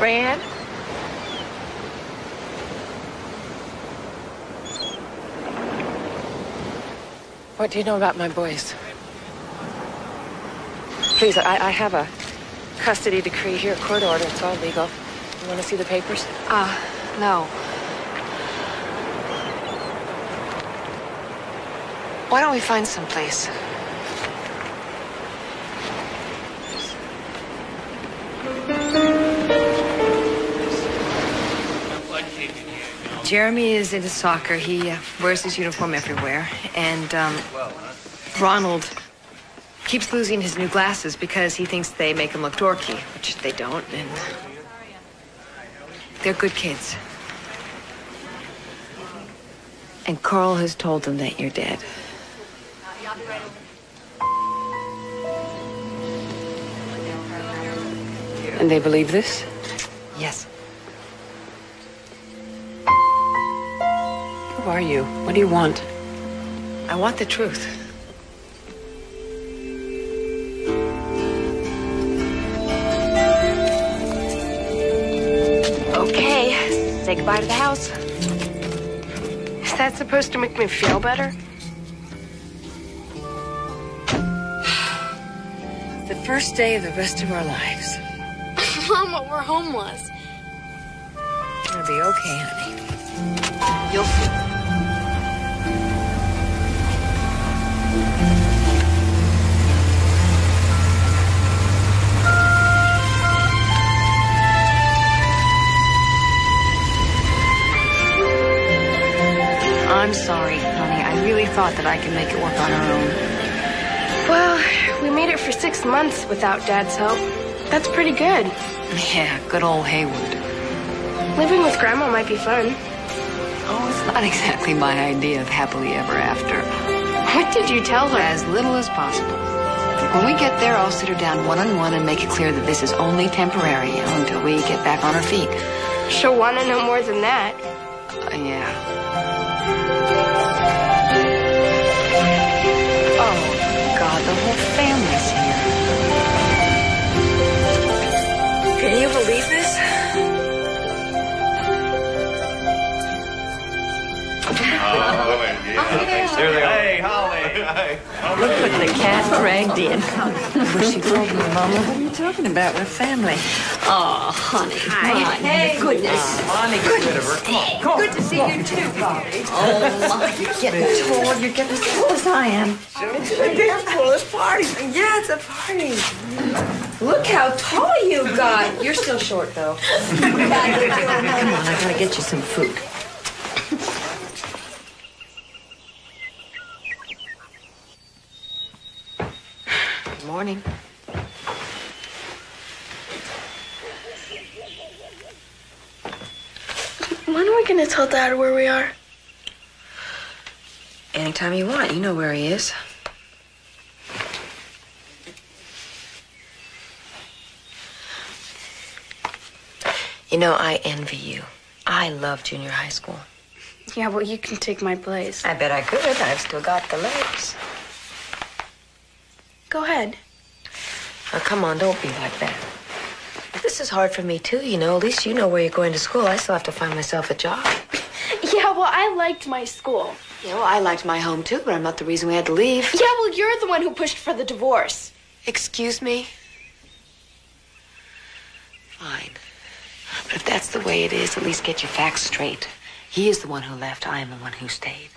Fran? What do you know about my boys? Please, I have a custody decree here, court order. It's all legal. You want to see the papers? No. Why don't we find someplace? Jeremy is into soccer. He wears his uniform everywhere. And Ronald keeps losing his new glasses because he thinks they make him look dorky, which they don't. And they're good kids. And Carl has told them that you're dead. And they believe this? Yes. Who are you? What do you want? I want the truth. Okay, say goodbye to the house. Is that supposed to make me feel better? The first day of the rest of our lives. Mama, we're homeless. It's gonna be okay, honey. You'll see. I'm sorry, honey. I really thought that I could make it work on our own. Well, we made it for 6 months without Dad's help. That's pretty good. Yeah, good old Haywood. Living with Grandma might be fun. Oh, it's not exactly my idea of happily ever after. What did you tell her? As little as possible. When we get there, I'll sit her down one-on-one and make it clear that this is only temporary, until we get back on our feet. She'll want to know more than that. Yeah. Oh, God, the whole family's here. Can you believe this? Here they are. Hey, Holly. Hey. Look what the cat dragged in. Was she told me, Mama? What are you talking about? We're family. Oh, honey. Hi. Hey, goodness. Bonnie, get rid of her. Come on. Come on. Good to see you, too. Oh, my, you're getting tall. You're getting as tall as I am. It's a party. Yeah, it's a party. Look how tall you got. You're still short, though. Come on, I gotta get you some food. Good morning. When are we going to tell Dad where we are? Anytime you want. You know where he is. You know, I envy you. I love junior high school. Yeah, well, you can take my place. I bet I could. I've still got the legs. Go ahead. Oh, come on, don't be like that. This is hard for me, too, you know. At least you know where you're going to school. I still have to find myself a job. Yeah, well, I liked my school. You know, I liked my home, too, but I'm not the reason we had to leave. Yeah, well, you're the one who pushed for the divorce. Excuse me? Fine. But if that's the way it is, at least get your facts straight. He is the one who left. I am the one who stayed.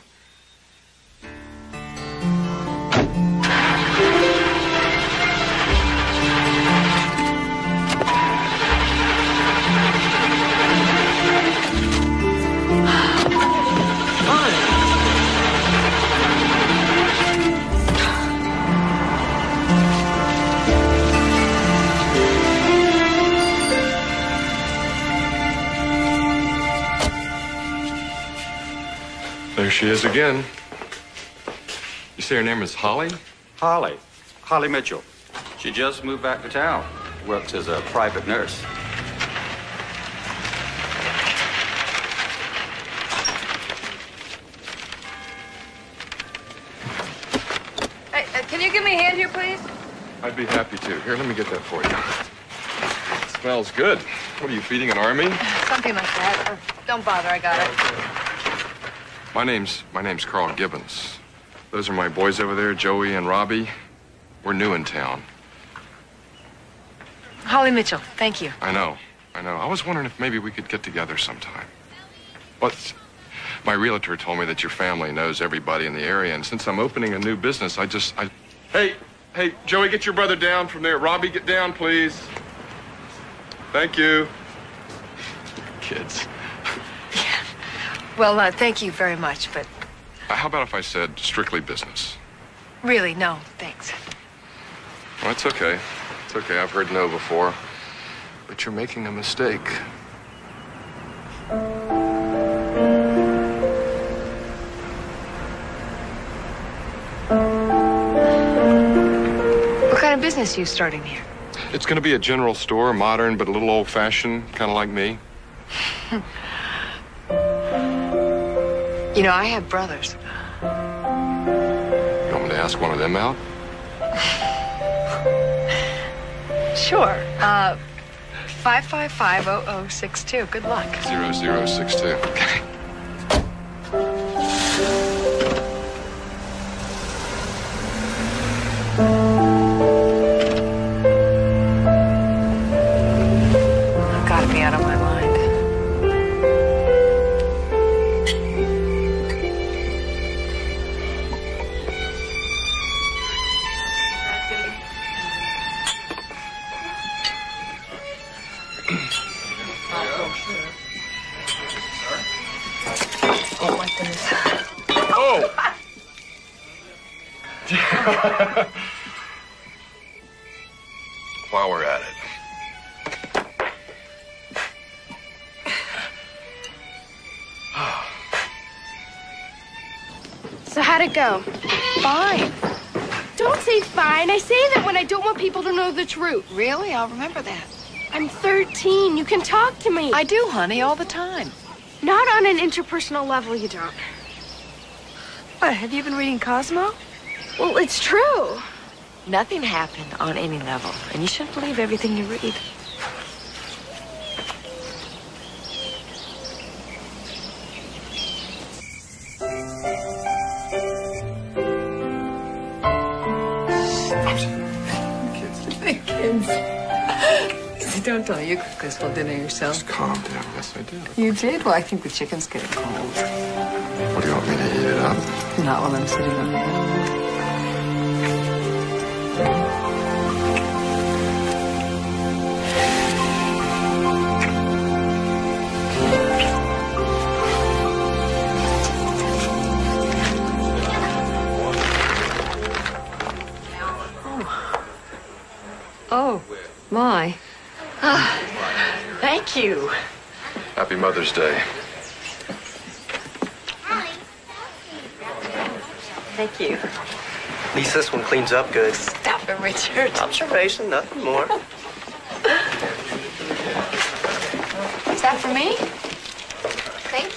There she is again. You say her name is Holly? Holly Mitchell. She just moved back to town. Works as a private nurse. Hey, can you give me a hand here, please? I'd be happy to. Here, let me get that for you. Smells good. What are you feeding, an army? Something like that. Don't bother, I got it. My name's Carl Gibbons. Those are my boys over there, Joey and Robbie. We're new in town. Holly Mitchell, thank you. I know. I was wondering if maybe we could get together sometime. But my realtor told me that your family knows everybody in the area, and since I'm opening a new business, Hey, Joey, get your brother down from there. Robbie, get down, please. Thank you. Kids. Well, thank you very much, but How about if I said strictly business? really, no, thanks. Well, it's okay. It's okay. I've heard no before. But you're making a mistake. What kind of business are you starting here? It's going to be a general store, modern, but a little old-fashioned, kind of like me. You know, I have brothers. You want me to ask one of them out? Sure. 555-0062. Good luck. 0062. Okay. I've got to be out of my mind. Oh, my goodness. Oh! While we're at it. So how'd it go? Fine. Don't say fine. I say that when I don't want people to know the truth. Really? I'll remember that. I'm 13. You can talk to me. I do, honey, all the time. Not on an interpersonal level, you don't. What, have you been reading Cosmo? Well, it's true. Nothing happened on any level, and you shouldn't believe everything you read. Kids. Don't tell me you cooked this whole dinner yourself. Just calm down. Yes, I did. You did? Well, I think the chicken's getting cold. What do you want me to heat it up? Not while I'm sitting on the bed. Oh, my. Thank you. Happy Mother's Day. Thank you. At least this one cleans up good. Stop it, Richard. Observation, nothing more. Is that for me? Thank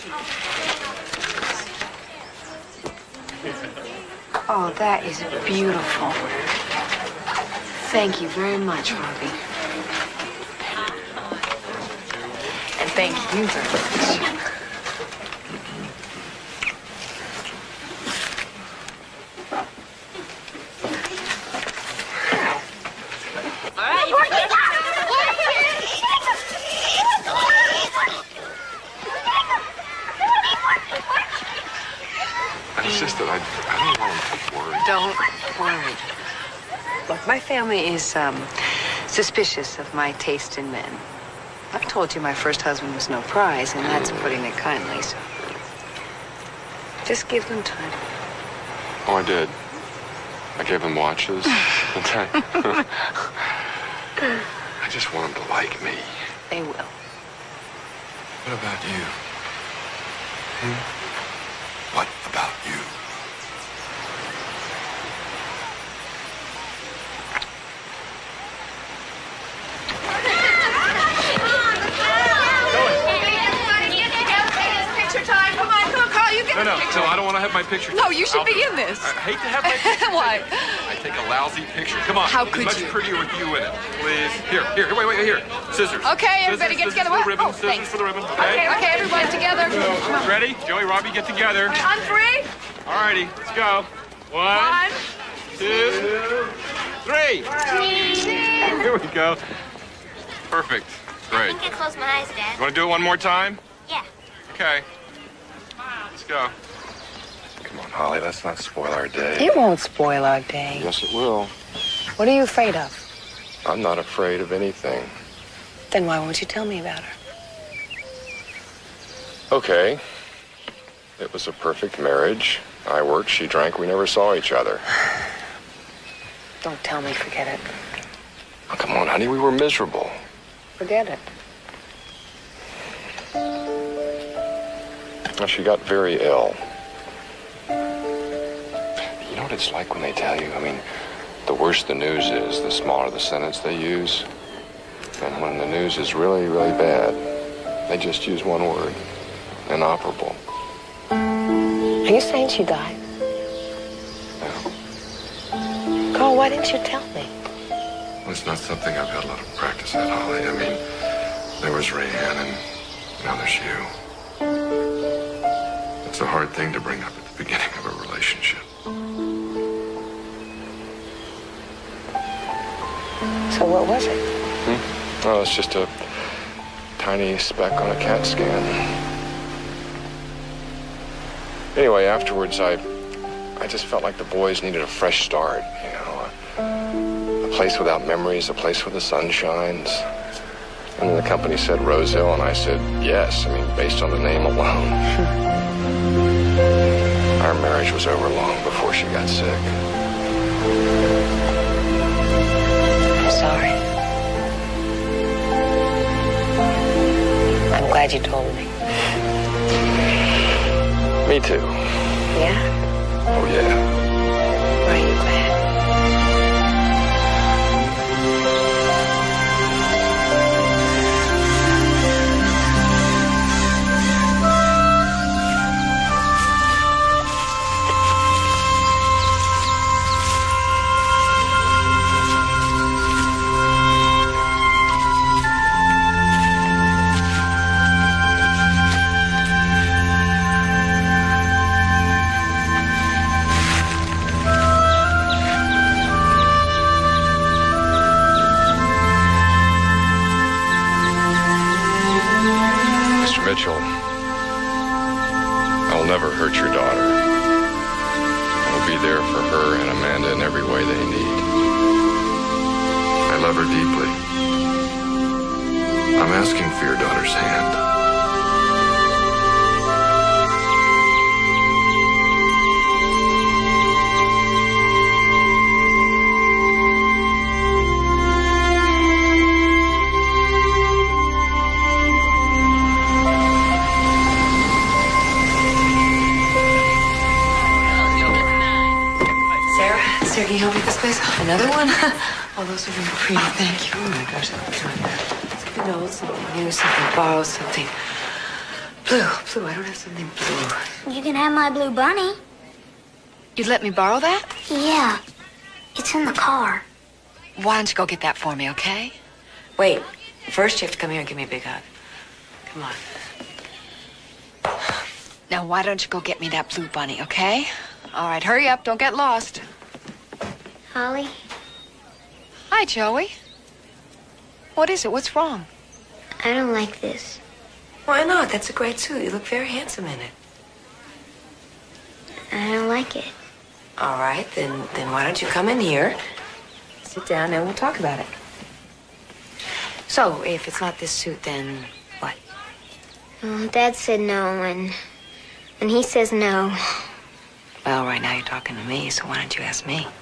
you. Oh, that is beautiful. Thank you very much, Robbie. And thank you very much. It's just that I don't want him to worry. Don't worry. Look, my family is suspicious of my taste in men. I've told you my first husband was no prize, and that's putting it kindly, so just give them time. Oh, I did. I gave him watches. I just want him to like me. They will. What about you? What about you? No, I don't want to have my picture. No, you should be in this. I hate to have my picture. Why? I take a lousy picture. Come on. How It'd be could much you? prettier with you in it. Please. Here, wait, here. Scissors. Okay, everybody Scissors, get together. Scissors for the ribbon, Oh, scissors thanks. for the ribbon. Okay, everybody together. Come on. Ready? Joey, Robbie, get together. On three. All righty, let's go. One, 2, 3. Here we go. Perfect. I Great. think I closed my eyes, Dad. You want to do it one more time? Yeah. Okay. Let's go. Come on, Holly, let's not spoil our day. It won't spoil our day. Yes, it will. What are you afraid of? I'm not afraid of anything. Then why won't you tell me about her? Okay. It was a perfect marriage. I worked, she drank, we never saw each other. Don't tell me, forget it. Oh, come on, honey, we were miserable. Forget it. Well, she got very ill. You know what it's like when they tell you? I mean, the worse the news is, the smaller the sentence they use. And when the news is really, really bad, they just use one word. Inoperable. Are you saying she died? No. Carl, why didn't you tell me? Well, it's not something I've had a lot of practice at, Holly. I mean, there was Rayanne, and now there's you. It's a hard thing to bring up at the beginning of a relationship. So what was it? Oh, it's just a tiny speck on a CAT scan. Anyway, afterwards, I just felt like the boys needed a fresh start, you know. A place without memories, a place where the sun shines. And then the company said Rosehill, and I said yes. I mean, based on the name alone. Our marriage was over long before she got sick. I'm sorry. I'm glad you told me. Me too. Yeah? Oh, yeah. Why are you glad? Mitchell, I'll never hurt your daughter. I'll be there for her and Amanda in every way they need. I love her deeply. I'm asking for your daughter's hand. Sarah, can you help me with this, please? Another one? Oh, those are really pretty. Thank you. Oh, my gosh. Something old, something new, something borrowed, something blue. Blue. I don't have something blue. You can have my blue bunny. You'd let me borrow that? Yeah. It's in the car. Why don't you go get that for me, okay? Wait. First, you have to come here and give me a big hug. Come on. Now, why don't you go get me that blue bunny, okay? All right, hurry up. Don't get lost. Holly, Hi, Joey. What is it? What's wrong? I don't like this. Why not? That's a great suit. You look very handsome in it. I don't like it. All right, then why don't you come in here, sit down, and we'll talk about it. So, if it's not this suit, then what? Well, Dad said no, and he says no. Well, right now you're talking to me, so why don't you ask me?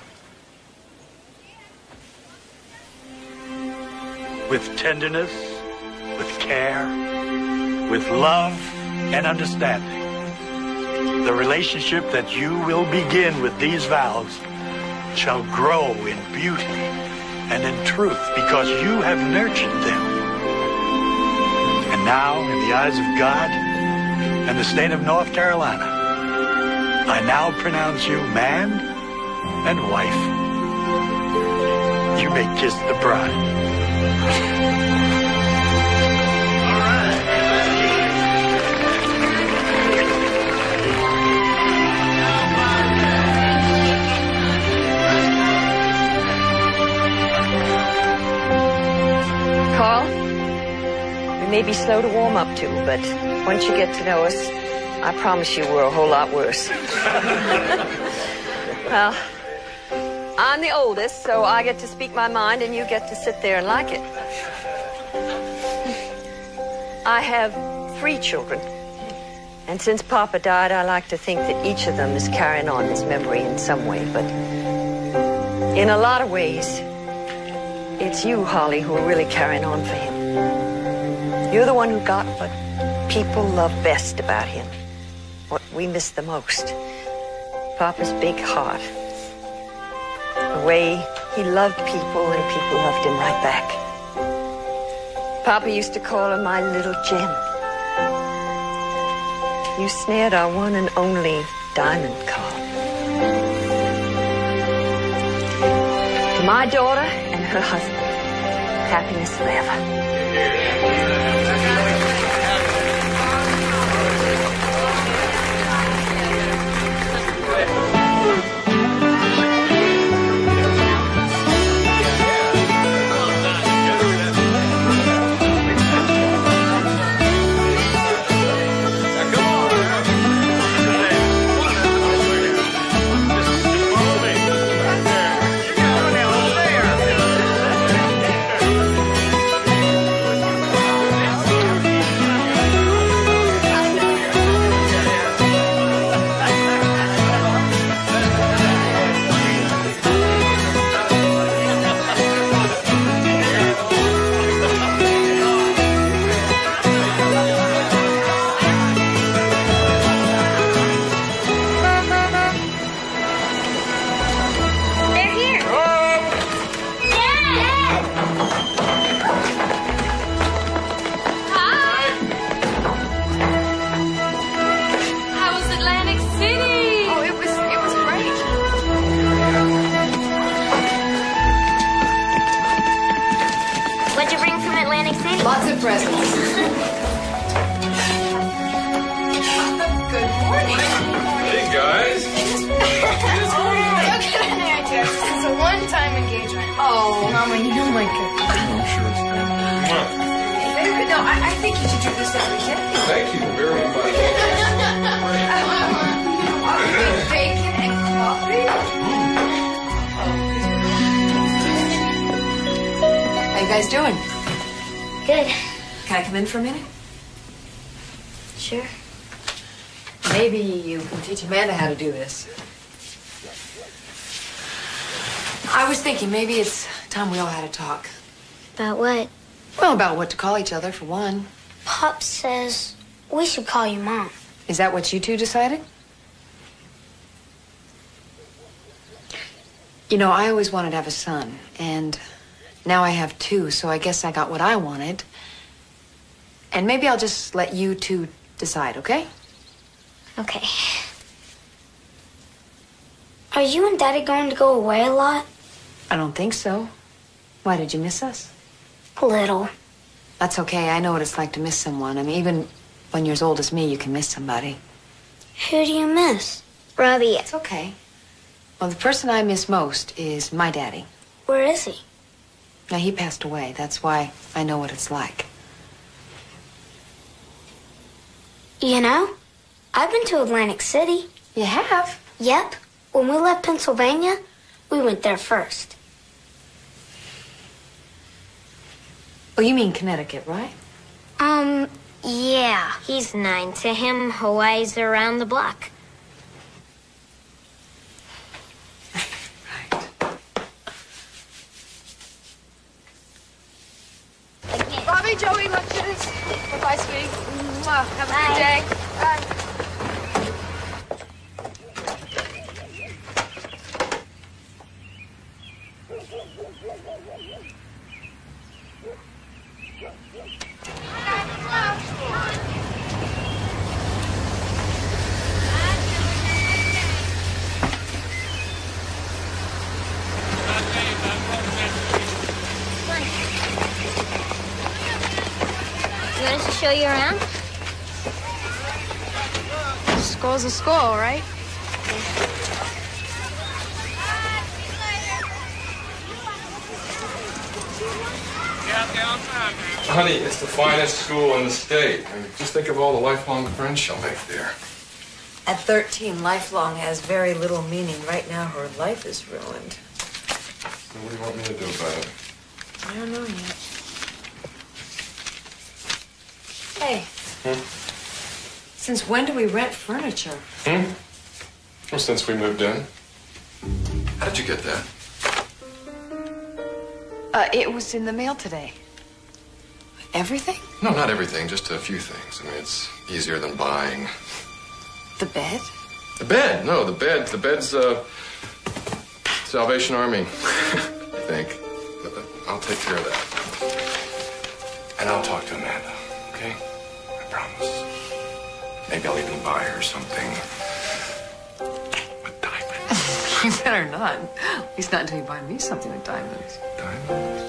With tenderness, with care, with love and understanding. The relationship that you will begin with these vows shall grow in beauty and in truth because you have nurtured them. And now, in the eyes of God and the state of North Carolina, I now pronounce you man and wife you may kiss the bride. Carl, we may be slow to warm up to, but once you get to know us, I promise you we're a whole lot worse. Well, I'm the oldest, so I get to speak my mind and you get to sit there and like it. I have 3 children, and since Papa died, I like to think that each of them is carrying on his memory in some way, but in a lot of ways, it's you, Holly, who are really carrying on for him. You're the one who got what people love best about him, what we miss the most. Papa's big heart. The way he loved people and people loved him right back. Papa used to call her my little gem. You snared our one and only diamond, Carl. To my daughter and her husband, happiness forever. Lots of presents. Good morning. Hey, guys. Look at her there, Jeff. This is a one-time engagement. Oh, Mama, you don't like it. I'm sure it's good. Baby, no, I think you should do this every day. Thank you very much. Bacon and coffee. How you guys doing? Good. Can I come in for a minute? Sure. Maybe you can teach Amanda how to do this. I was thinking maybe it's time we all had a talk. About what? Well, about what to call each other, for one. Pop says we should call you Mom. Is that what you two decided? You know, I always wanted to have a son, and now I have 2, so I guess I got what I wanted. And maybe I'll just let you 2 decide, okay? Okay. Are you and Daddy going to go away a lot? I don't think so. Why, did you miss us? A little. That's okay. I know what it's like to miss someone. I mean, even when you're as old as me, you can miss somebody. Who do you miss? Robbie. It's okay. Well, the person I miss most is my daddy. Where is he? Now, he passed away. That's why I know what it's like. You know, I've been to Atlantic City. You have? Yep. When we left Pennsylvania, we went there first. Oh, you mean Connecticut, right? Yeah. He's 9. To him, Hawaii's around the block. Bobby, Joey, lunches. Bye, sweetie. Mwah. Have a good day. Bye. show you around? Skull's a skull, right? Honey, it's the finest school in the state. I mean, just think of all the lifelong friends she'll make there. At 13, lifelong has very little meaning. Right now, her life is ruined. So what do you want me to do about it? I don't know yet. Hey. Since when do we rent furniture? Well, since we moved in. How did you get that? It was in the mail today. Everything? No, not everything, just a few things. I mean, it's easier than buying. The bed? The bed? No, the bed's, Salvation Army, I think. But I'll take care of that. And I'll talk to Amanda, okay? I promise. Maybe I'll even buy her something with diamonds. You better not. At least not until you buy me something with diamonds. Diamonds?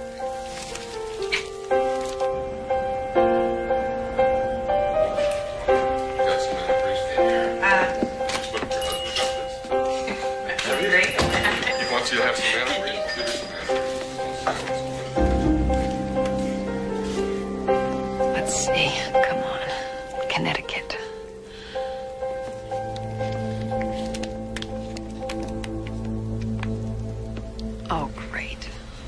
You have some manner? Let's see. Come on. Connecticut. Oh, great.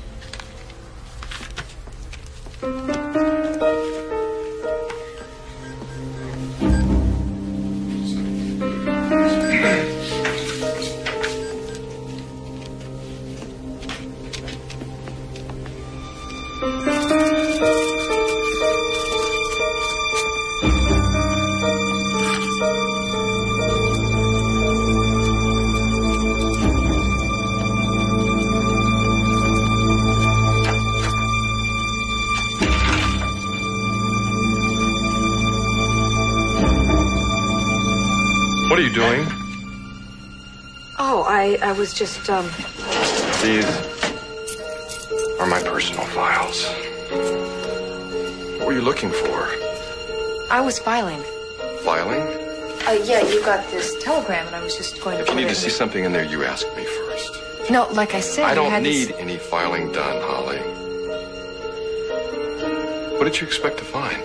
What are you doing? Oh, I was just, These are my personal files. What were you looking for? I was filing. Filing? Yeah, you got this telegram, and I was just going to If you put need it to in see something in there, you ask me first. No, like I said, I you don't had need this... any filing done, Holly. What did you expect to find?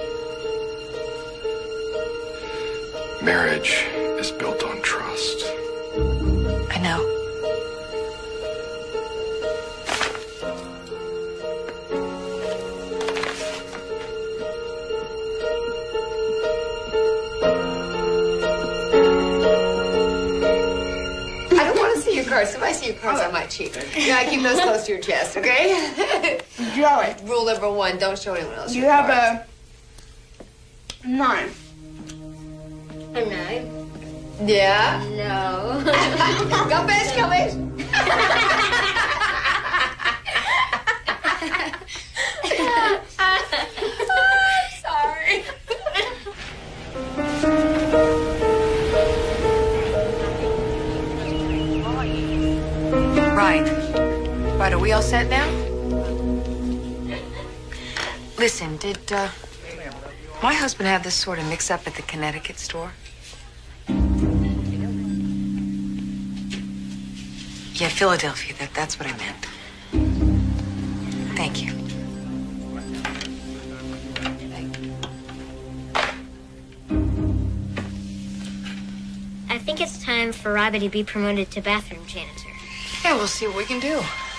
Marriage is built on trust. I know. I don't want to see your cards. If I see your cards, I might cheat. You gotta keep those close to your chest, okay? Joey, Rule number 1, don't show anyone else you your have cards. a 9. A 9? Yeah? No. Go fish, go fish. Sorry. Right. Right, are we all set now? Listen, did, my husband have this sort of mix-up at the Connecticut store? Yeah, Philadelphia, that's what I meant. Thank you. I think it's time for Robbie to be promoted to bathroom janitor. Yeah, we'll see what we can do.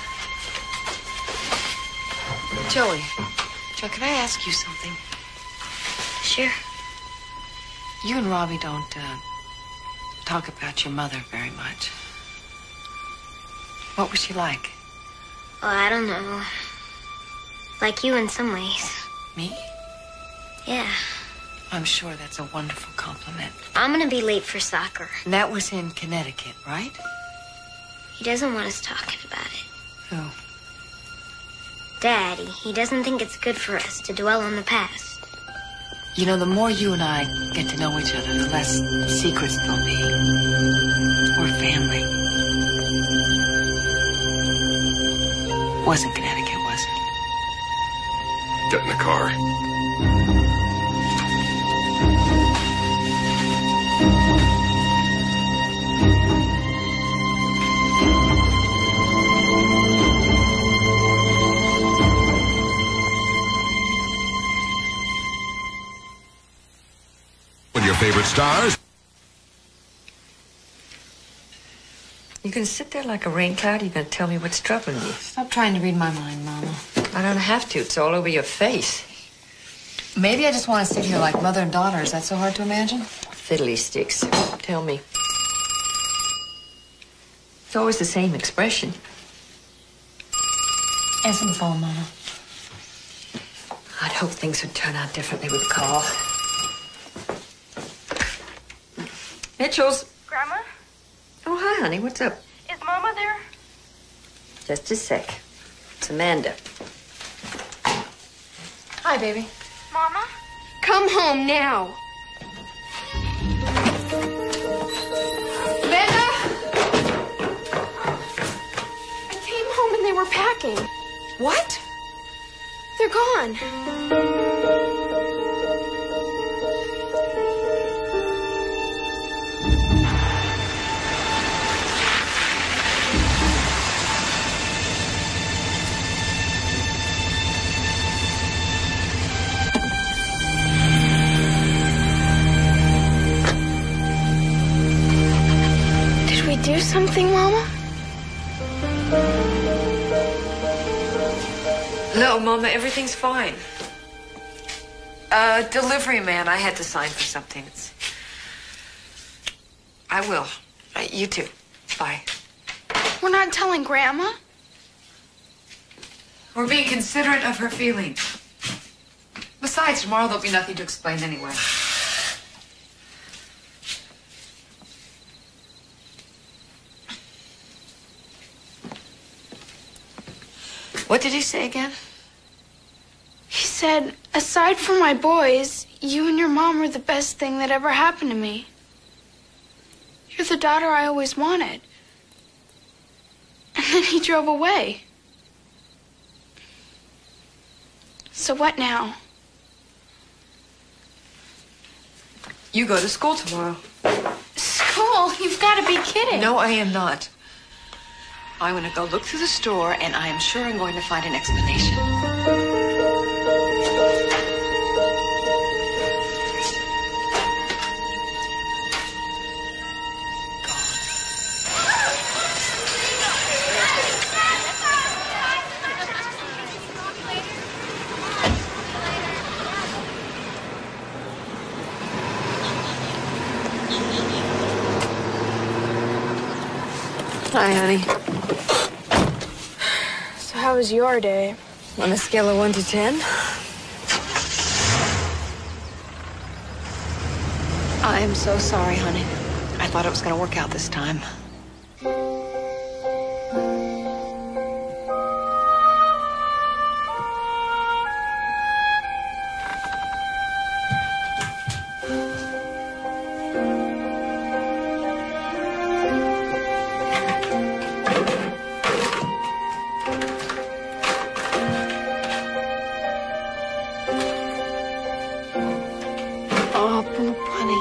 Joey, Joe, can I ask you something? Sure. You and Robbie don't, talk about your mother very much. What was she like? Oh, I don't know. Like you in some ways. Me? Yeah. I'm sure that's a wonderful compliment. I'm gonna be late for soccer. And that was in Connecticut, right? He doesn't want us talking about it. Who? Daddy, he doesn't think it's good for us to dwell on the past. You know, the more you and I get to know each other, the less secrets there'll be. We're family. Wasn't Connecticut, was it? Get in the car. your favorite stars. You gonna sit there like a rain cloud? You're gonna tell me what's troubling you? Stop trying to read my mind, Mama. I don't have to. It's all over your face. Maybe I just want to sit here like mother and daughter. Is that so hard to imagine? Fiddly sticks. Tell me. It's always the same expression. Answer the phone, Mama. I'd hope things would turn out differently with Carl. Mitchell's. Grandma? Oh, hi, honey. What's up? Is Mama there? Just a sec. It's Amanda. Hi, baby. Mama? Come home now. Amanda? I came home and they were packing. What? They're gone. Did we do something, Mama? No, Mama, everything's fine. Delivery man, I had to sign for something. I will. You too. Bye. We're not telling Grandma? We're being considerate of her feelings. Besides, tomorrow there'll be nothing to explain anyway. What did he say again? He said, aside from my boys, you and your mom are the best thing that ever happened to me. You're the daughter I always wanted. And then he drove away. So what now? You go to school tomorrow. School? You've got to be kidding. No, I am not. I'm going to go look through the store, and I am sure I'm going to find an explanation. Hi, honey. So how was your day? On a scale of 1 to 10? I'm so sorry, honey. I thought it was going to work out this time. Oh, Boop, honey.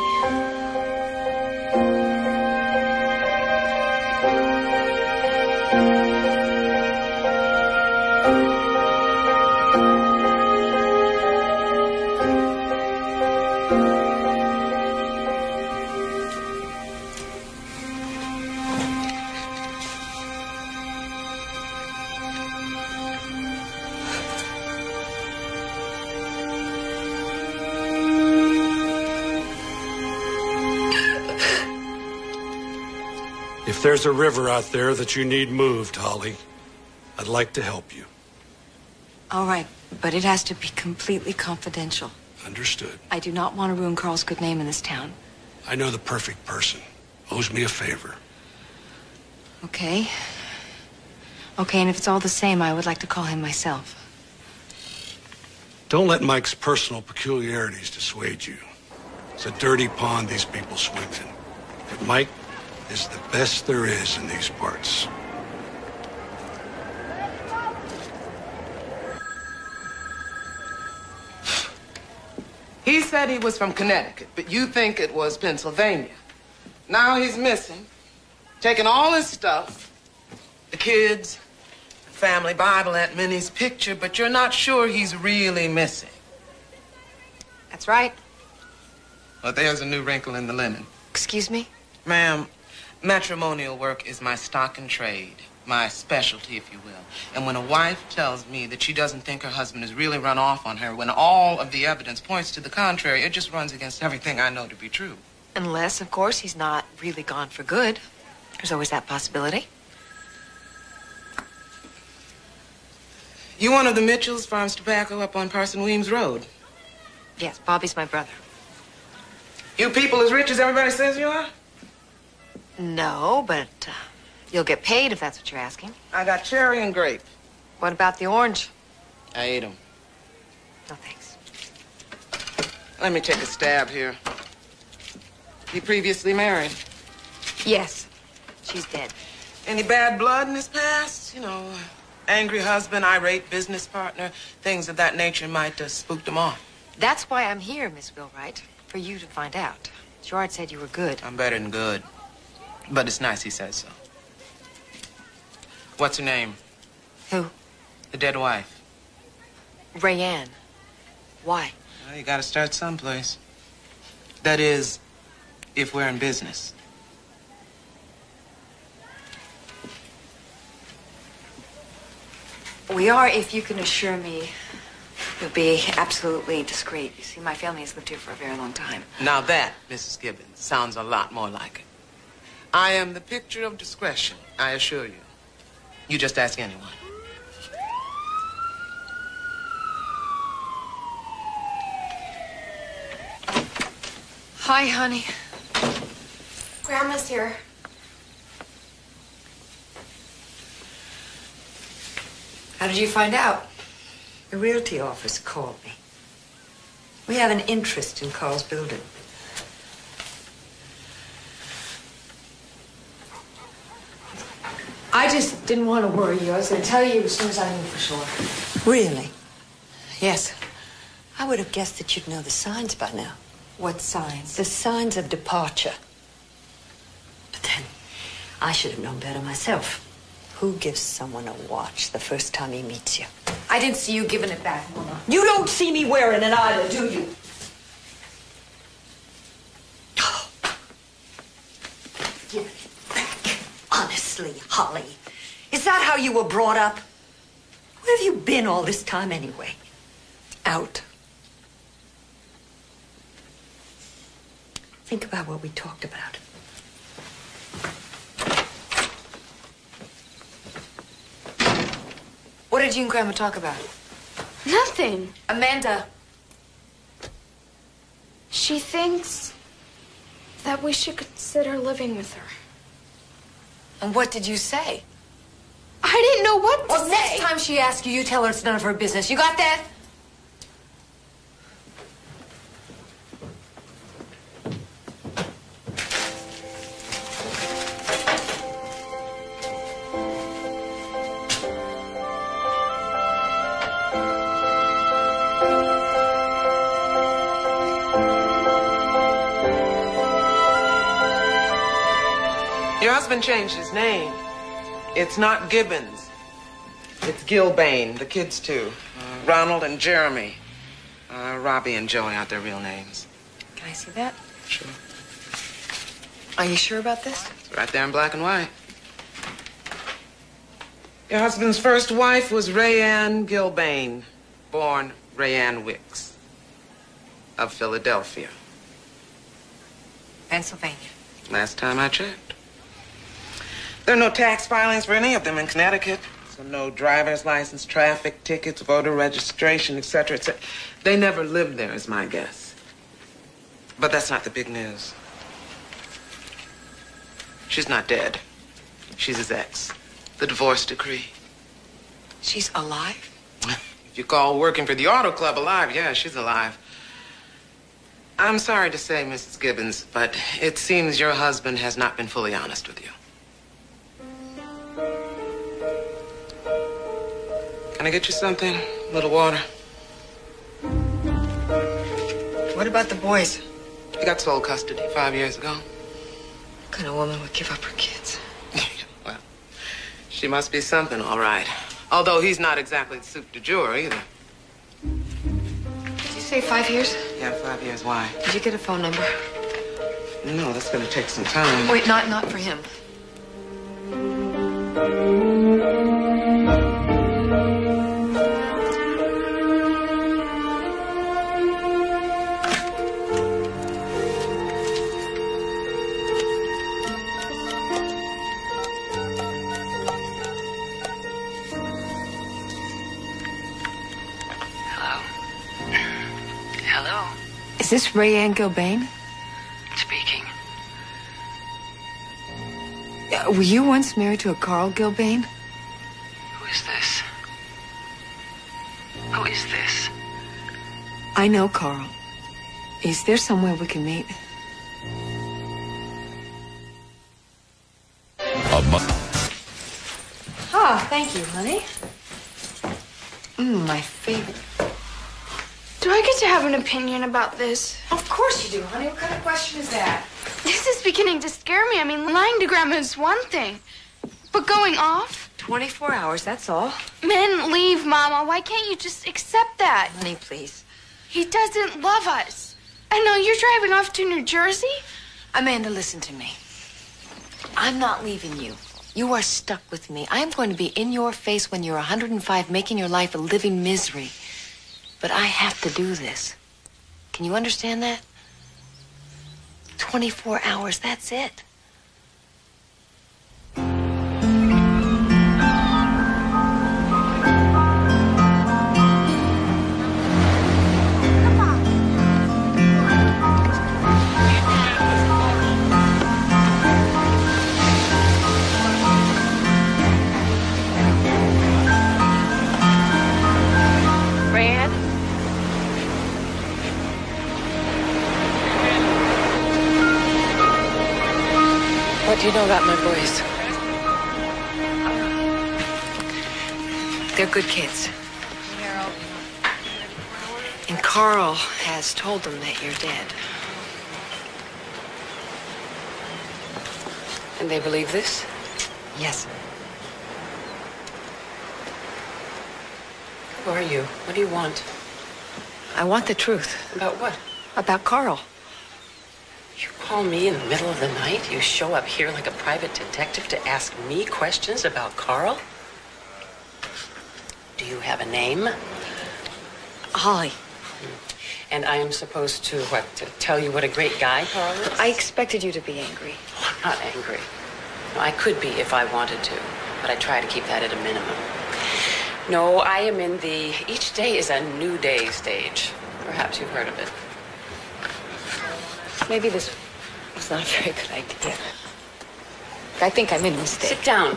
If there's a river out there that you need moved, Holly, I'd like to help you. All right, but it has to be completely confidential. Understood. I do not want to ruin Carl's good name in this town. I know the perfect person. Owes me a favor. Okay. Okay, and if it's all the same, I would like to call him myself. Don't let Mike's personal peculiarities dissuade you. It's a dirty pond these people swim in. But Mike is the best there is in these parts. He said he was from Connecticut, but you think it was Pennsylvania. Now he's missing, taking all his stuff, the kids, family Bible, Aunt Minnie's picture, but you're not sure he's really missing. That's right. Well, there's a new wrinkle in the linen. Excuse me? Ma'am, matrimonial work is my stock and trade, my specialty, if you will. And when a wife tells me that she doesn't think her husband has really run off on her, when all of the evidence points to the contrary, it just runs against everything I know to be true. Unless, of course, he's not really gone for good. There's always that possibility. You one of the Mitchells farms tobacco up on Parson Weems Road? Yes, Bobby's my brother. You people as rich as everybody says you are? No, but you'll get paid if that's what you're asking. I got cherry and grape. What about the orange? I ate them. No, thanks. Let me take a stab here. You previously married? Yes. She's dead. Any bad blood in his past? You know, angry husband, irate business partner, things of that nature might spook them off. That's why I'm here, Miss Wheelwright, for you to find out. Gerard said you were good. I'm better than good. But it's nice he says so. What's her name? Who? The dead wife. Rayanne. Why? Well, you gotta start someplace. That is, if we're in business. We are, if you can assure me you'll be absolutely discreet. You see, my family has lived here for a very long time. Now that, Mrs. Gibbons, sounds a lot more like it. I am the picture of discretion, I assure you. You just ask anyone. Hi, honey. Grandma's here. How did you find out? The realty office called me. We have an interest in Carl's building. I just didn't want to worry you. I was going to tell you as soon as I knew for sure. Really? Yes. I would have guessed that you'd know the signs by now. What signs? The signs of departure. But then, I should have known better myself. Who gives someone a watch the first time he meets you? I didn't see you giving it back, Mama. You don't see me wearing it either, do you? Give it back. Honestly, Holly. Is that how you were brought up? Where have you been all this time anyway? Out. Think about what we talked about. What did you and Grandma talk about? Nothing. Amanda. She thinks that we should consider living with her. And what did you say? I didn't know what to Well, say. next time she asks you, you tell her it's none of her business. You got that? Your husband changed his name. It's not Gibbons. It's Gilbane, the kids too. Ronald and Jeremy. Robbie and Joey aren't their real names. Can I see that? Sure. Are you sure about this? It's right there in black and white. Your husband's first wife was Rayanne Gilbane, born Rayanne Wicks of Philadelphia. Pennsylvania. Last time I checked. There are no tax filings for any of them in Connecticut. So no driver's license, traffic tickets, voter registration, etc., etc. They never lived there, is my guess. But that's not the big news. She's not dead. She's his ex. The divorce decree. She's alive? If you call working for the Auto Club alive, yeah, she's alive. I'm sorry to say, Mrs. Gibbons, but it seems your husband has not been fully honest with you. Can I get you something? A little water? What about the boys? He got sole custody 5 years ago. What kind of woman would give up her kids? Well, she must be something, all right. Although he's not exactly the soup du jour either. Did you say say 5 years? Yeah, 5 years. Why? Did you get a phone number? No, that's gonna take some time. Wait, not for him. Hello? Is this Rayanne Gilbane? Speaking. Were you once married to a Carl Gilbane? Who is this? Who is this? I know Carl. Is there somewhere we can meet? Oh, thank you, honey. My favorite. Do I get to have an opinion about this? Of course you do, honey. What kind of question is that? This is beginning to scare me. I mean, lying to Grandma is one thing, but going off? 24 hours, that's all. Men leave, Mama. Why can't you just accept that? Honey, please. He doesn't love us. I know you're driving off to New Jersey. Amanda, listen to me. I'm not leaving you. You are stuck with me. I'm going to be in your face when you're 105, making your life a living misery. But I have to do this. Can you understand that? 24 hours, that's it. What do you know about my boys? They're good kids. And Carl has told them that you're dead. And they believe this? Yes. Who are you? What do you want? I want the truth. About what? About Carl. You call me in the middle of the night? You show up here like a private detective to ask me questions about Carl? Do you have a name? Holly. And I am supposed to, what, to tell you what a great guy Carl is? I expected you to be angry. Oh, I'm not angry. No, I could be if I wanted to, but I try to keep that at a minimum. No, I am in the each day is a new day stage. Perhaps you've heard of it. Maybe this was not a very good idea. I think I made a mistake. Sit down.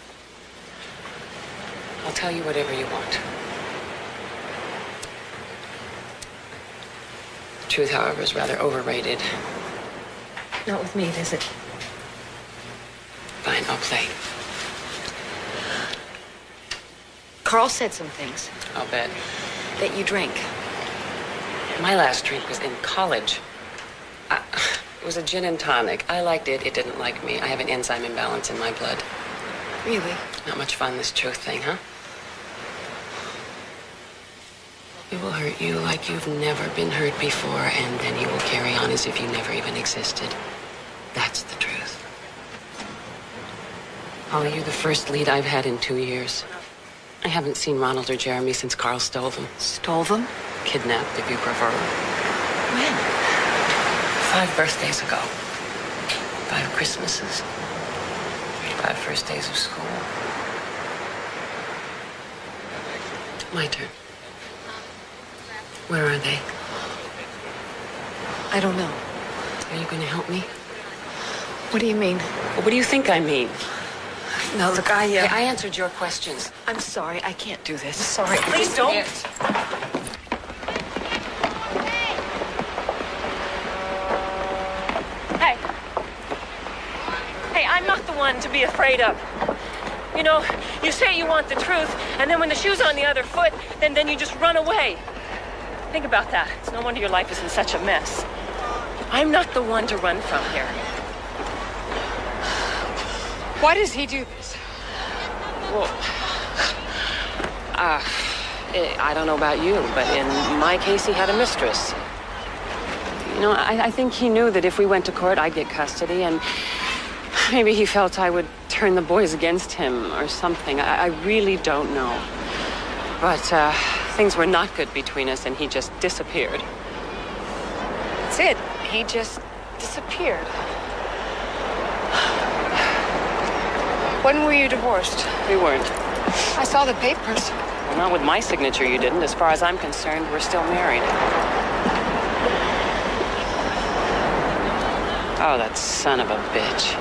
I'll tell you whatever you want. The truth, however, is rather overrated. Not with me, is it? Fine, I'll play. Carl said some things. I'll bet. That you drank. My last drink was in college. It was a gin and tonic. I liked it. It didn't like me. I have an enzyme imbalance in my blood. Really? Not much fun, this truth thing, huh? It will hurt you like you've never been hurt before, and then you will carry on as if you never even existed. That's the truth. Holly, you're the first lead I've had in 2 years. I haven't seen Ronald or Jeremy since Carl stole them. Stole them? Kidnapped, if you prefer. When? 5 birthdays ago. 5 Christmases. 5 first days of school. My turn. Where are they? I don't know. Are you going to help me? What do you mean? Well, what do you think I mean? No, look, I answered your questions. I'm sorry. I can't do this. Sorry. Please don't. Hey. Hey, I'm not the one to be afraid of. You know, you say you want the truth, and then when the shoe's on the other foot, then you just run away. Think about that. It's no wonder your life is in such a mess. I'm not the one to run from here. Why does he do this? Well, I don't know about you, but in my case, he had a mistress. You know, I think he knew that if we went to court, I'd get custody, and maybe he felt I would turn the boys against him or something. I really don't know. But things were not good between us, and he just disappeared. That's it. He just disappeared. When were you divorced? We weren't. I saw the papers. Well, not with my signature, you didn't. As far as I'm concerned, we're still married. Oh, that son of a bitch.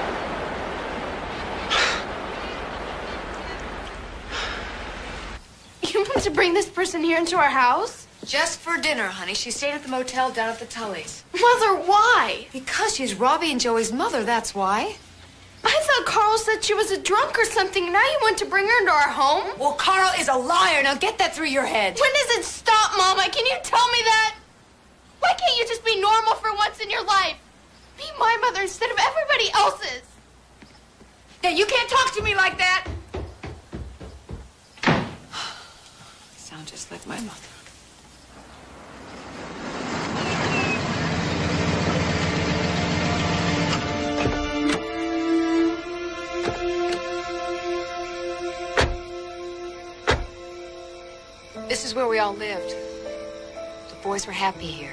You want to bring this person here into our house? Just for dinner, honey. She stayed at the motel down at the Tullys. Mother, why? Because she's Robbie and Joey's mother, that's why. I thought Carl said she was a drunk or something. Now you want to bring her into our home? Well, Carl is a liar. Now get that through your head. When does it stop, Mama? Can you tell me that? Why can't you just be normal for once in your life? Be my mother instead of everybody else's. Now, you can't talk to me like that. Sound just like my mother. This is where we all lived. The boys were happy here.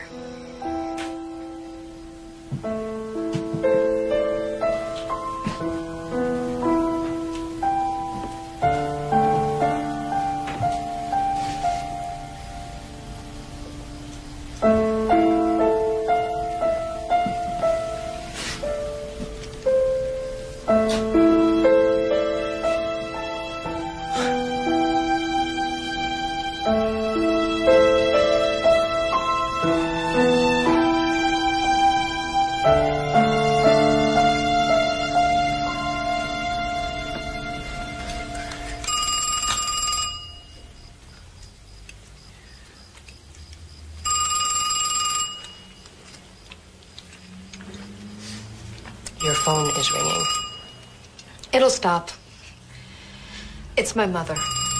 Your phone is ringing. It'll stop. It's my mother.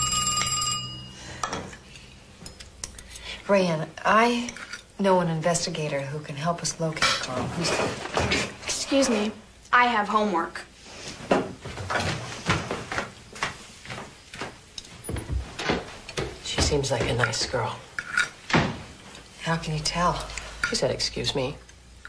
Rayanne, I know an investigator who can help us locate Carl. Excuse me. I have homework. She seems like a nice girl. How can you tell? She said, excuse me.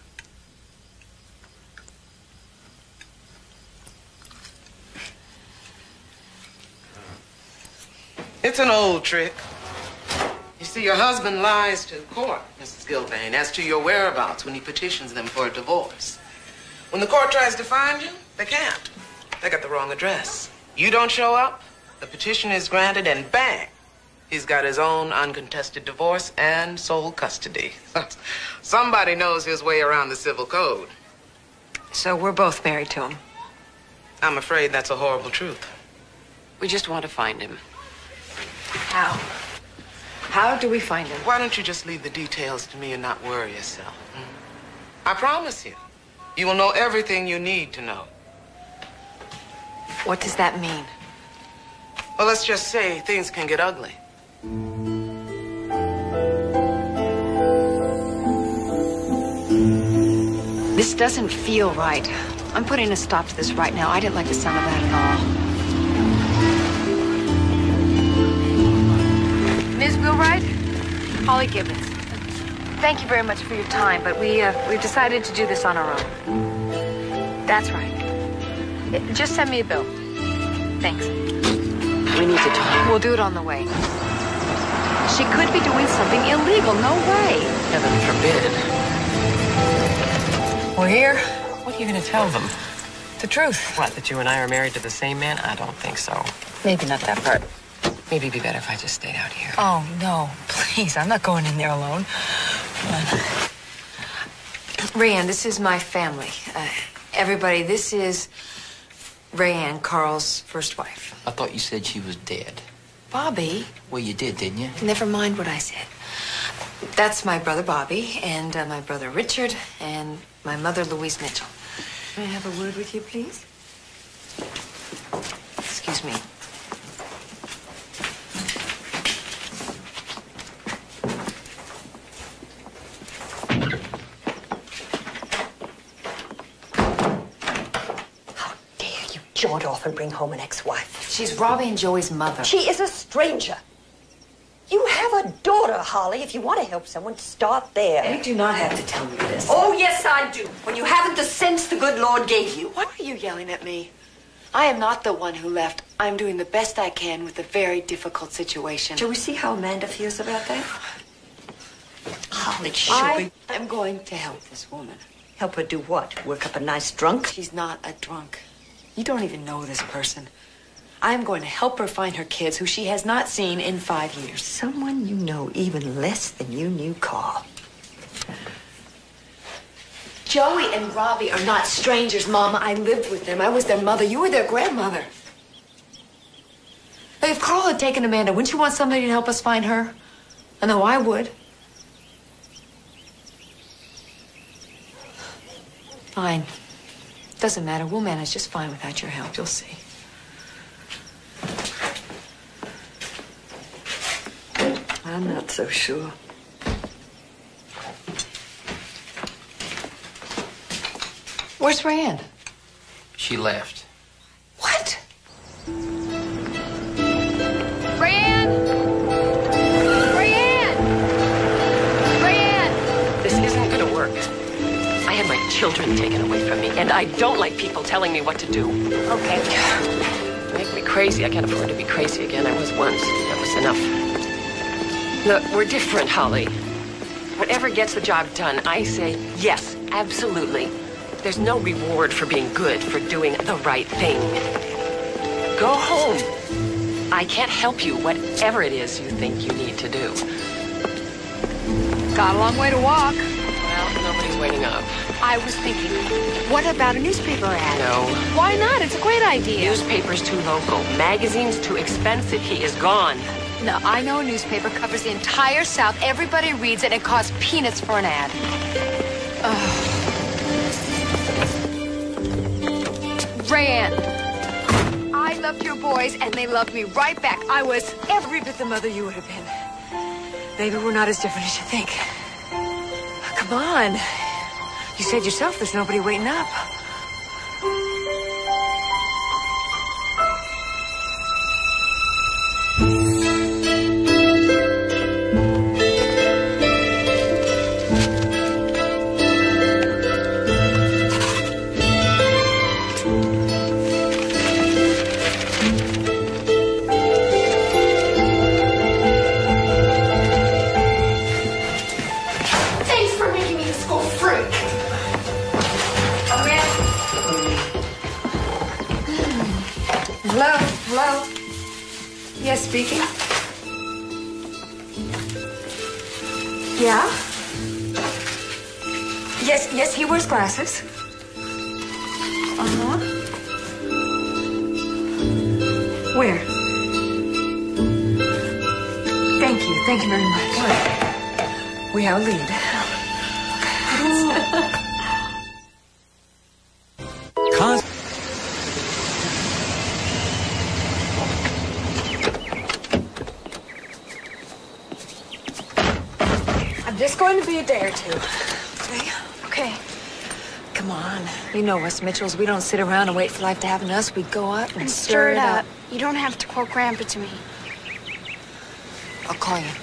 It's an old trick. You see, your husband lies to court, Mrs. Gilbane, as to your whereabouts when he petitions them for a divorce. When the court tries to find you, they can't. They got the wrong address. You don't show up, the petition is granted, and bang, he's got his own uncontested divorce and sole custody. Somebody knows his way around the civil code. So we're both married to him. I'm afraid that's a horrible truth. We just want to find him. How? How do we find him? Why don't you just leave the details to me and not worry yourself? I promise you, you will know everything you need to know. What does that mean? Well, let's just say things can get ugly. This doesn't feel right. I'm putting a stop to this right now. I didn't like the sound of that at all. Ms. Wheelwright? Holly Gibbons. Thank you very much for your time, but we've decided to do this on our own. That's right. Just send me a bill. Thanks. We need to talk. We'll do it on the way. She could be doing something illegal. No way. Heaven forbid. We're here. What are you going to tell them? The truth. What, that you and I are married to the same man? I don't think so. Maybe not that part. Maybe it'd be better if I just stayed out here. Oh, no. Please, I'm not going in there alone. Rayanne, this is my family. Everybody, this is Rayanne, Carl's first wife. I thought you said she was dead. Bobby? Well, you did, didn't you? Never mind what I said. That's my brother Bobby, and my brother Richard, and my mother Louise Mitchell. May I have a word with you, please? Excuse me. jaunt off and bring home an ex-wife. She's Robbie and Joey's mother. She is a stranger. You have a daughter, Holly. If you want to help someone, start there. You do not have to tell me this. Oh, yes, I do. When you haven't the sense the good Lord gave you. Why are you yelling at me? I am not the one who left. I'm doing the best I can with a very difficult situation. Shall we see how Amanda feels about that? Holly, I am going to help this woman. Help her do what? Work up a nice drunk? She's not a drunk. You don't even know this person. I am going to help her find her kids who she has not seen in 5 years. Someone you know even less than you knew Carl. Joey and Robbie are not strangers, Mama. I lived with them. I was their mother. You were their grandmother. Hey, if Carl had taken Amanda, wouldn't you want somebody to help us find her? I know I would. Fine. Doesn't matter. We'll manage just fine without your help. You'll see. I'm not so sure. Where's Rayanne? She left. What? Rayanne! Rayanne! Rayanne! This isn't gonna work. I had my children taken away from me, and I don't like people telling me what to do. Okay. Make me crazy. I can't afford to be crazy again. I was once. That was enough. Look, we're different, Holly. Whatever gets the job done, I say yes, absolutely. There's no reward for being good, for doing the right thing. Go home. I can't help you, whatever it is you think you need to do. Got a long way to walk. Well, nobody's waiting up. I was thinking, what about a newspaper ad? No. Why not? It's a great idea. Newspaper's too local. Magazine's too expensive. He is gone. No, I know a newspaper covers the entire South. Everybody reads it, and it costs peanuts for an ad. Rayanne, I loved your boys, and they loved me right back. I was Every bit the mother you would have been. Maybe we're not as different as you think. Come on. You said yourself there's nobody waiting up. Hello? Yes, speaking. Yeah? Yes, he wears glasses. Uh-huh. Where? Thank you very much. What? We have a lead. Just going to be a day or two. Okay. Come on. You know us, Mitchells. We don't sit around and wait for life to happen to us. We go up and stir it up. You don't have to quote Grandpa to me. I'll call you.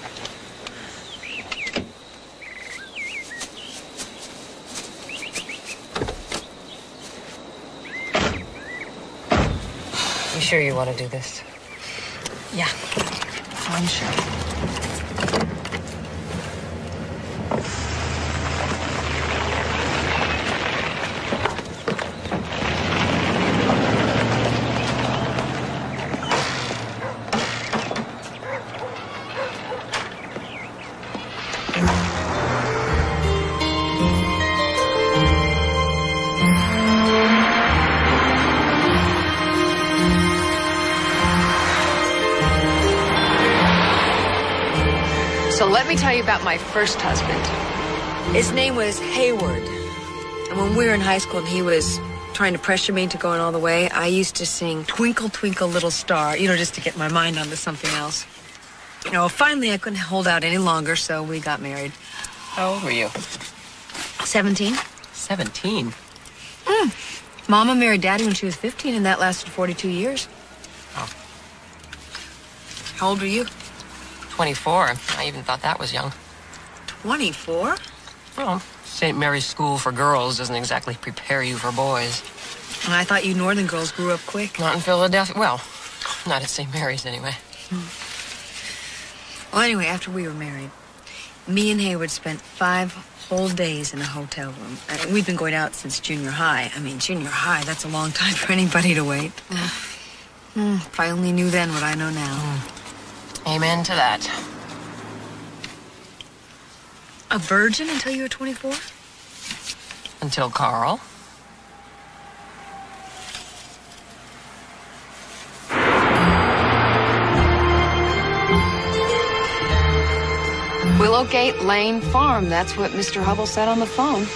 You sure you want to do this? Yeah. I'm sure. So let me tell you about my first husband. His name was Hayward. And when we were in high school and he was trying to pressure me into going all the way, I used to sing Twinkle, Twinkle, Little Star, just to get my mind onto something else. Finally I couldn't hold out any longer, so we got married. How old were you? 17. 17? Mama married Daddy when she was 15, and that lasted 42 years. Oh. How old were you? 24. I even thought that was young. 24? Well, St. Mary's School for Girls doesn't exactly prepare you for boys. Well, I thought you northern girls grew up quick. Not in Philadelphia. Well, not at St. Mary's, anyway. Well, anyway, after we were married, me and Hayward spent 5 whole days in a hotel room. We'd been going out since junior high. I mean, junior high, that's a long time for anybody to wait. If I only knew then what I know now. Amen to that. A virgin until you were 24? Until Carl. Willowgate Lane Farm. That's what Mr. Hubble said on the phone.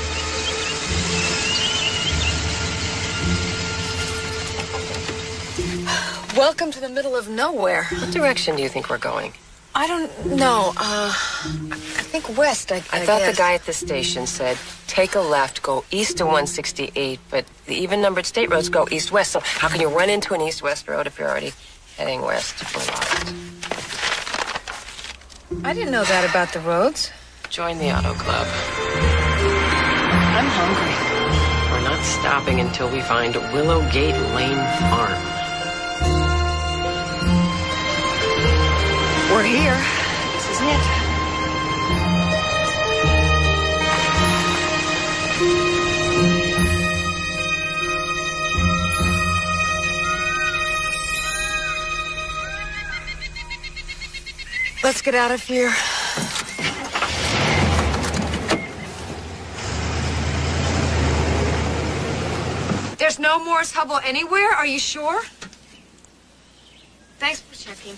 Welcome to the middle of nowhere. What direction do you think we're going? I don't know. I think west, I thought guess. the guy at the station said, take a left, go east to 168, but the even-numbered state roads go east-west, so how can you run into an east-west road if you're already heading west? We're lost. I didn't know that about the roads. Join the auto club. I'm hungry. We're not stopping until we find Willowgate Lane Farm. We're here. This is it. Let's get out of here. There's no Morris Hubble anywhere? Are you sure? Thanks for checking.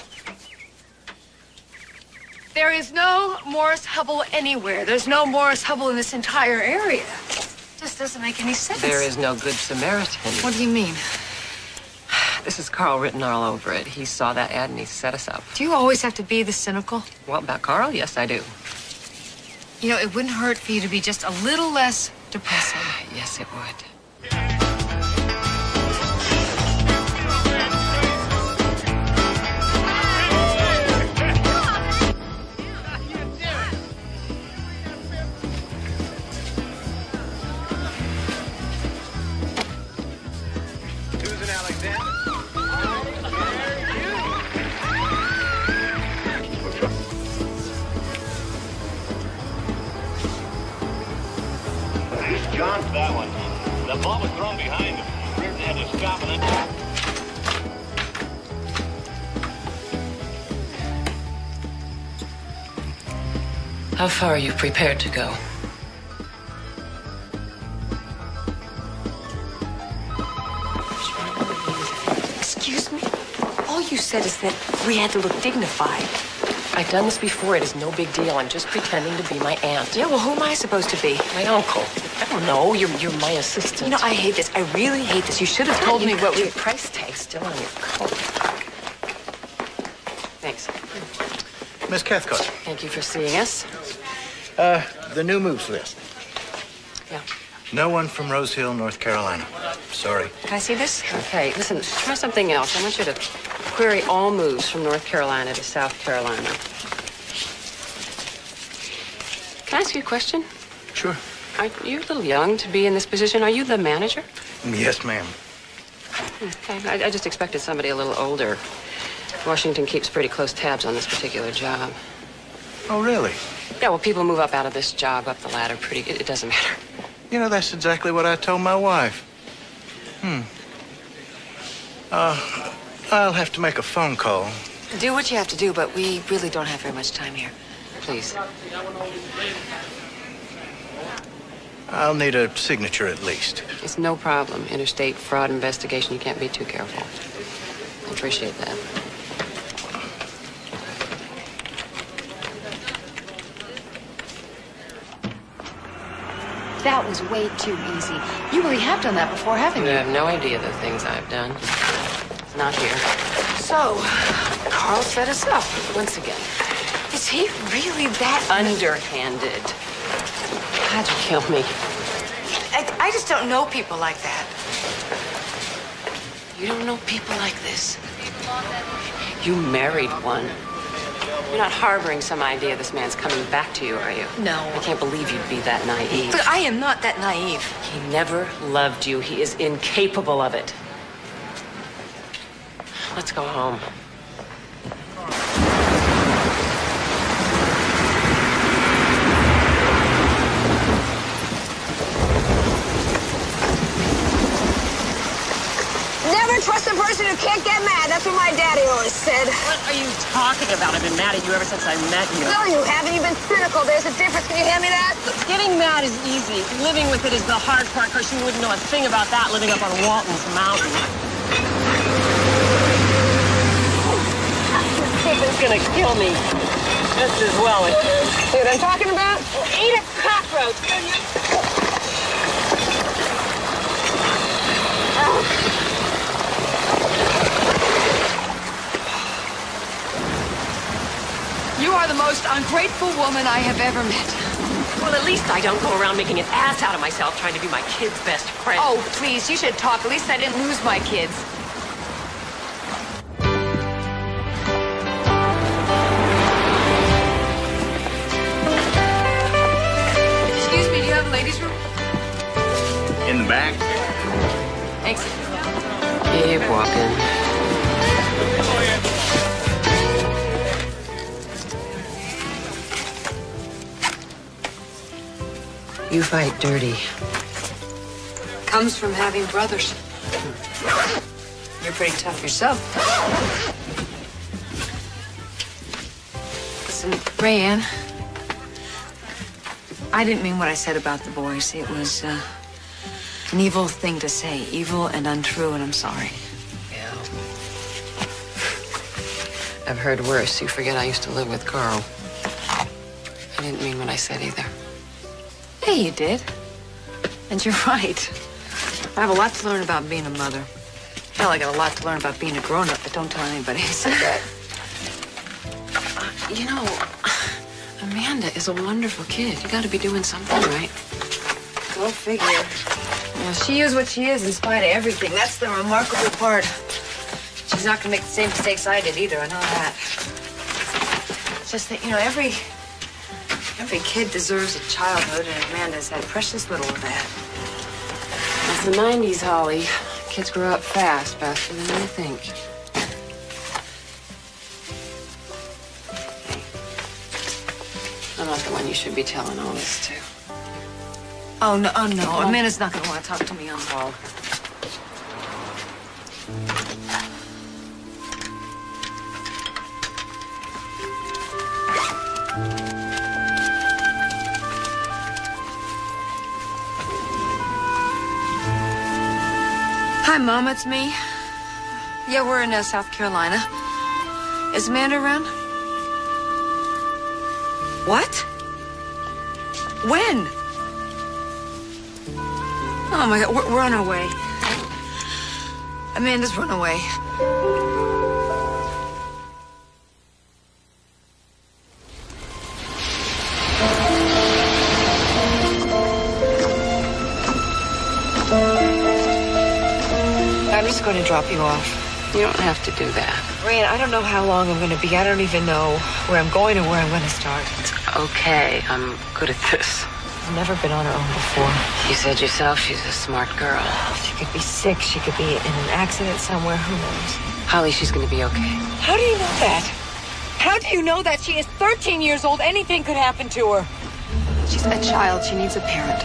There is no Morris Hubble anywhere. There's no Morris Hubble in this entire area. Just doesn't make any sense. There is no Good Samaritan. What do you mean? This is Carl written all over it. He saw that ad and he set us up. Do you always have to be this cynical? Well, about Carl, yes, I do. You know, it wouldn't hurt for you to be just a little less depressing. Yes, it would. John for that one. The ball was thrown behind him. Reardon had to stop and then... How far are you prepared to go? Excuse me? All you said is that we had to look dignified. I've done this before. It is no big deal. I'm just pretending to be my aunt. Yeah, well, who am I supposed to be? My uncle. I don't know. You're my assistant. You know, I hate this. I really hate this. You should have told me what your price tag's still on your coat. Thanks. Miss Cathcart. Thank you for seeing us. The new moves list. Yeah. No one from Rose Hill, North Carolina. Sorry. Can I see this? Okay, listen, try something else. I want you to query all moves from North Carolina to South Carolina. Can I ask you a question? Sure. You're a little young to be in this position. Are you the manager? Yes, ma'am. Okay, I just expected somebody a little older. Washington keeps pretty close tabs on this particular job. Oh, really? Yeah, well, people move up out of this job, up the ladder pretty... It doesn't matter. You know, that's exactly what I told my wife. I'll have to make a phone call. Do what you have to do, but we really don't have very much time here. Please. I'll need a signature at least. It's no problem. Interstate fraud investigation. You can't be too careful. I appreciate that. That was way too easy. You really have done that before, haven't you? You have no idea the things I've done. It's not here. So, Carl set us up once again. Is he really that underhanded? How'd you kill me? I just don't know people like that. You don't know people like this. You married one. You're not harboring some idea this man's coming back to you, are you? No. I can't believe you'd be that naive. Look, I am not that naive. He never loved you. He is incapable of it. Let's go home. Never trust a person who can't get mad. That's what my daddy always said. What are you talking about? I've been mad at you ever since I met you. No, you haven't. You've been cynical. There's a difference. Can you hand me that? Getting mad is easy. Living with it is the hard part, because you wouldn't know a thing about that living up on Walton's Mountain. It's gonna kill me just as well. See what I'm talking about? Eat a cockroach. You are the most ungrateful woman I have ever met. Well, at least I don't go around making an ass out of myself trying to be my kid's best friend. Oh, please, you should talk. At least I didn't lose my kids. Excuse me, do you have a ladies' room? In the back. Thanks. Keep walking. You fight dirty. Comes from having brothers. You're pretty tough yourself. Listen, Rayanne, I didn't mean what I said about the boys. It was an evil thing to say. Evil and untrue, and I'm sorry. Yeah. I've heard worse. You forget I used to live with Carl. I didn't mean what I said either. Hey, you did. And you're right. I have a lot to learn about being a mother. Hell, I got a lot to learn about being a grown-up, but don't tell anybody I said that. You know, Amanda is a wonderful kid. You gotta be doing something right. Go figure. Well, she is what she is in spite of everything. That's the remarkable part. She's not gonna make the same mistakes I did either, I know that. It's just that, you know, every kid deserves a childhood, and Amanda's had precious little of that. It's the 90s, Holly. Kids grow up fast, faster than you think. I'm not the one you should be telling all this to. Oh, no, Amanda's not gonna want to talk to me on the wall. Hi, Mom, it's me. Yeah, we're in South Carolina. Is Amanda around? What? When? Oh, my God, we're on our way. Amanda's run away. I'm just going to drop you off. You don't have to do that. Rayanne, I don't know how long I'm going to be. I don't even know where I'm going or where I'm going to start. It's okay. I'm good at this. I've never been on her own before. You said yourself she's a smart girl. She could be sick. She could be in an accident somewhere. Who knows? Holly, she's going to be okay. How do you know that? How do you know that? She is 13 years old. Anything could happen to her. She's a child. She needs a parent.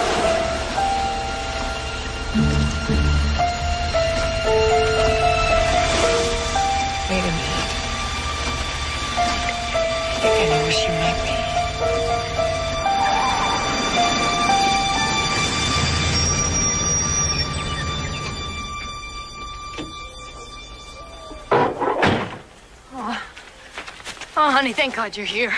Wait a minute. I think I know where she might be. Oh, honey, thank God you're here.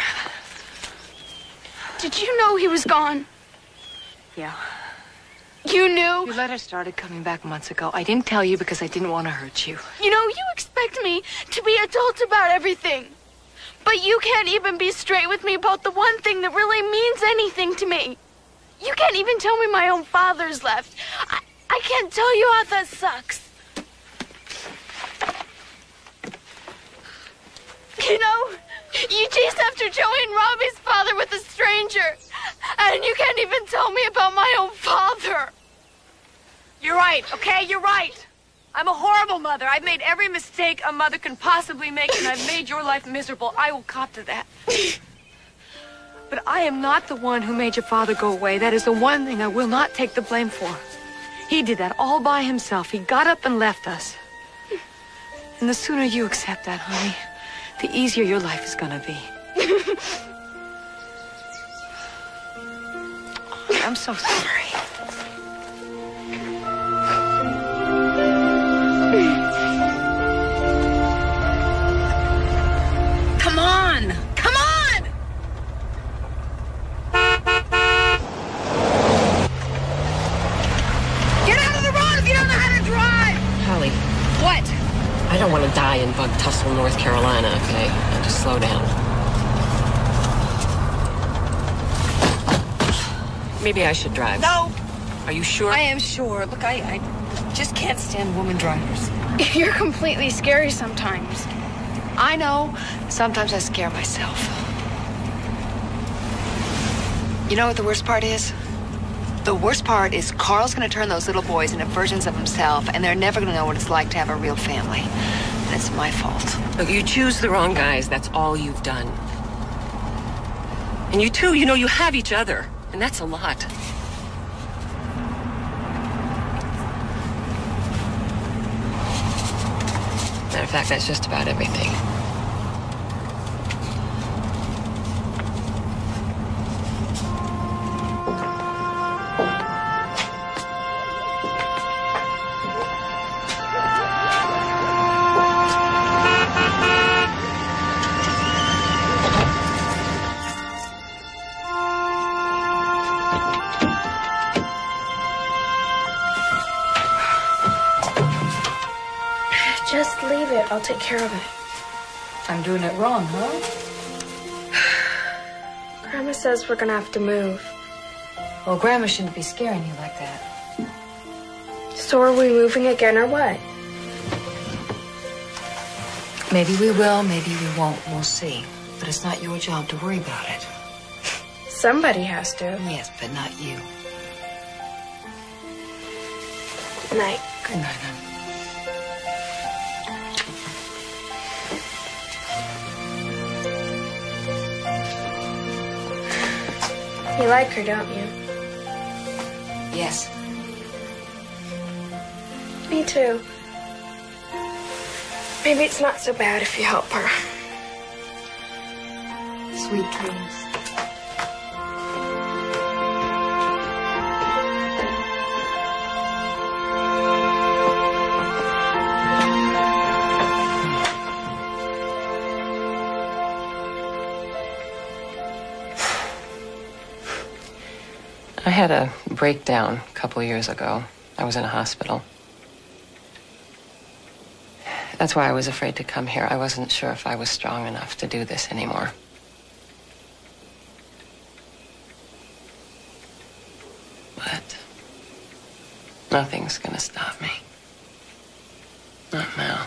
Did you know he was gone? Yeah. You knew? Your letter started coming back months ago. I didn't tell you because I didn't want to hurt you. You know, you expect me to be adult about everything. But you can't even be straight with me about the one thing that really means anything to me. You can't even tell me my own father's left. I can't tell you how that sucks. You know, you chased after Joey and Robbie's father with a stranger. And you can't even tell me about my own father. You're right, okay? You're right. I'm a horrible mother. I've made every mistake a mother can possibly make, and I've made your life miserable. I will cop to that. But I am not the one who made your father go away. That is the one thing I will not take the blame for. He did that all by himself. He got up and left us. And the sooner you accept that, honey, the easier your life is gonna be. I'm so sorry. Come on! Come on! Get out of the road if you don't know how to drive! Holly, What? I don't want to die in Bug Tussle, North Carolina, okay? Now just slow down. Maybe I should drive. No! Are you sure? I am sure. Look, I just can't stand woman drivers. You're completely scary sometimes. I know. Sometimes I scare myself. You know what the worst part is? The worst part is Carl's gonna turn those little boys into versions of himself, and they're never gonna know what it's like to have a real family. And it's my fault. Look, you choose the wrong guys. That's all you've done. And you two, you know, you have each other. And that's a lot. Matter of fact, that's just about everything. Just leave it. I'll take care of it. I'm doing it wrong, huh? Grandma says we're gonna have to move. Well, Grandma shouldn't be scaring you like that. So are we moving again or what? Maybe we will, maybe we won't. We'll see. But it's not your job to worry about it. Somebody has to. Yes, but not you. Good night. Good night, hon. You like her, don't you? Yes. Me too. Maybe it's not so bad if you help her. Sweet dreams. I had a breakdown a couple years ago. I was in a hospital. That's why I was afraid to come here. I wasn't sure if I was strong enough to do this anymore. But nothing's gonna stop me. Not now.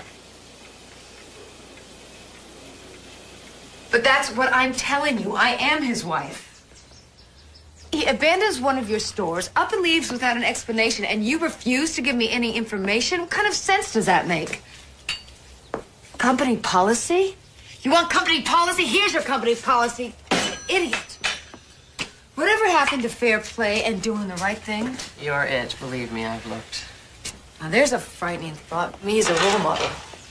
But that's what I'm telling you. I am his wife. He abandons one of your stores, up and leaves without an explanation, and you refuse to give me any information? What kind of sense does that make? Company policy? You want company policy? Here's your company policy. Idiot. Whatever happened to fair play and doing the right thing? You're it. Believe me, I've looked. Now, there's a frightening thought. Me as a role model.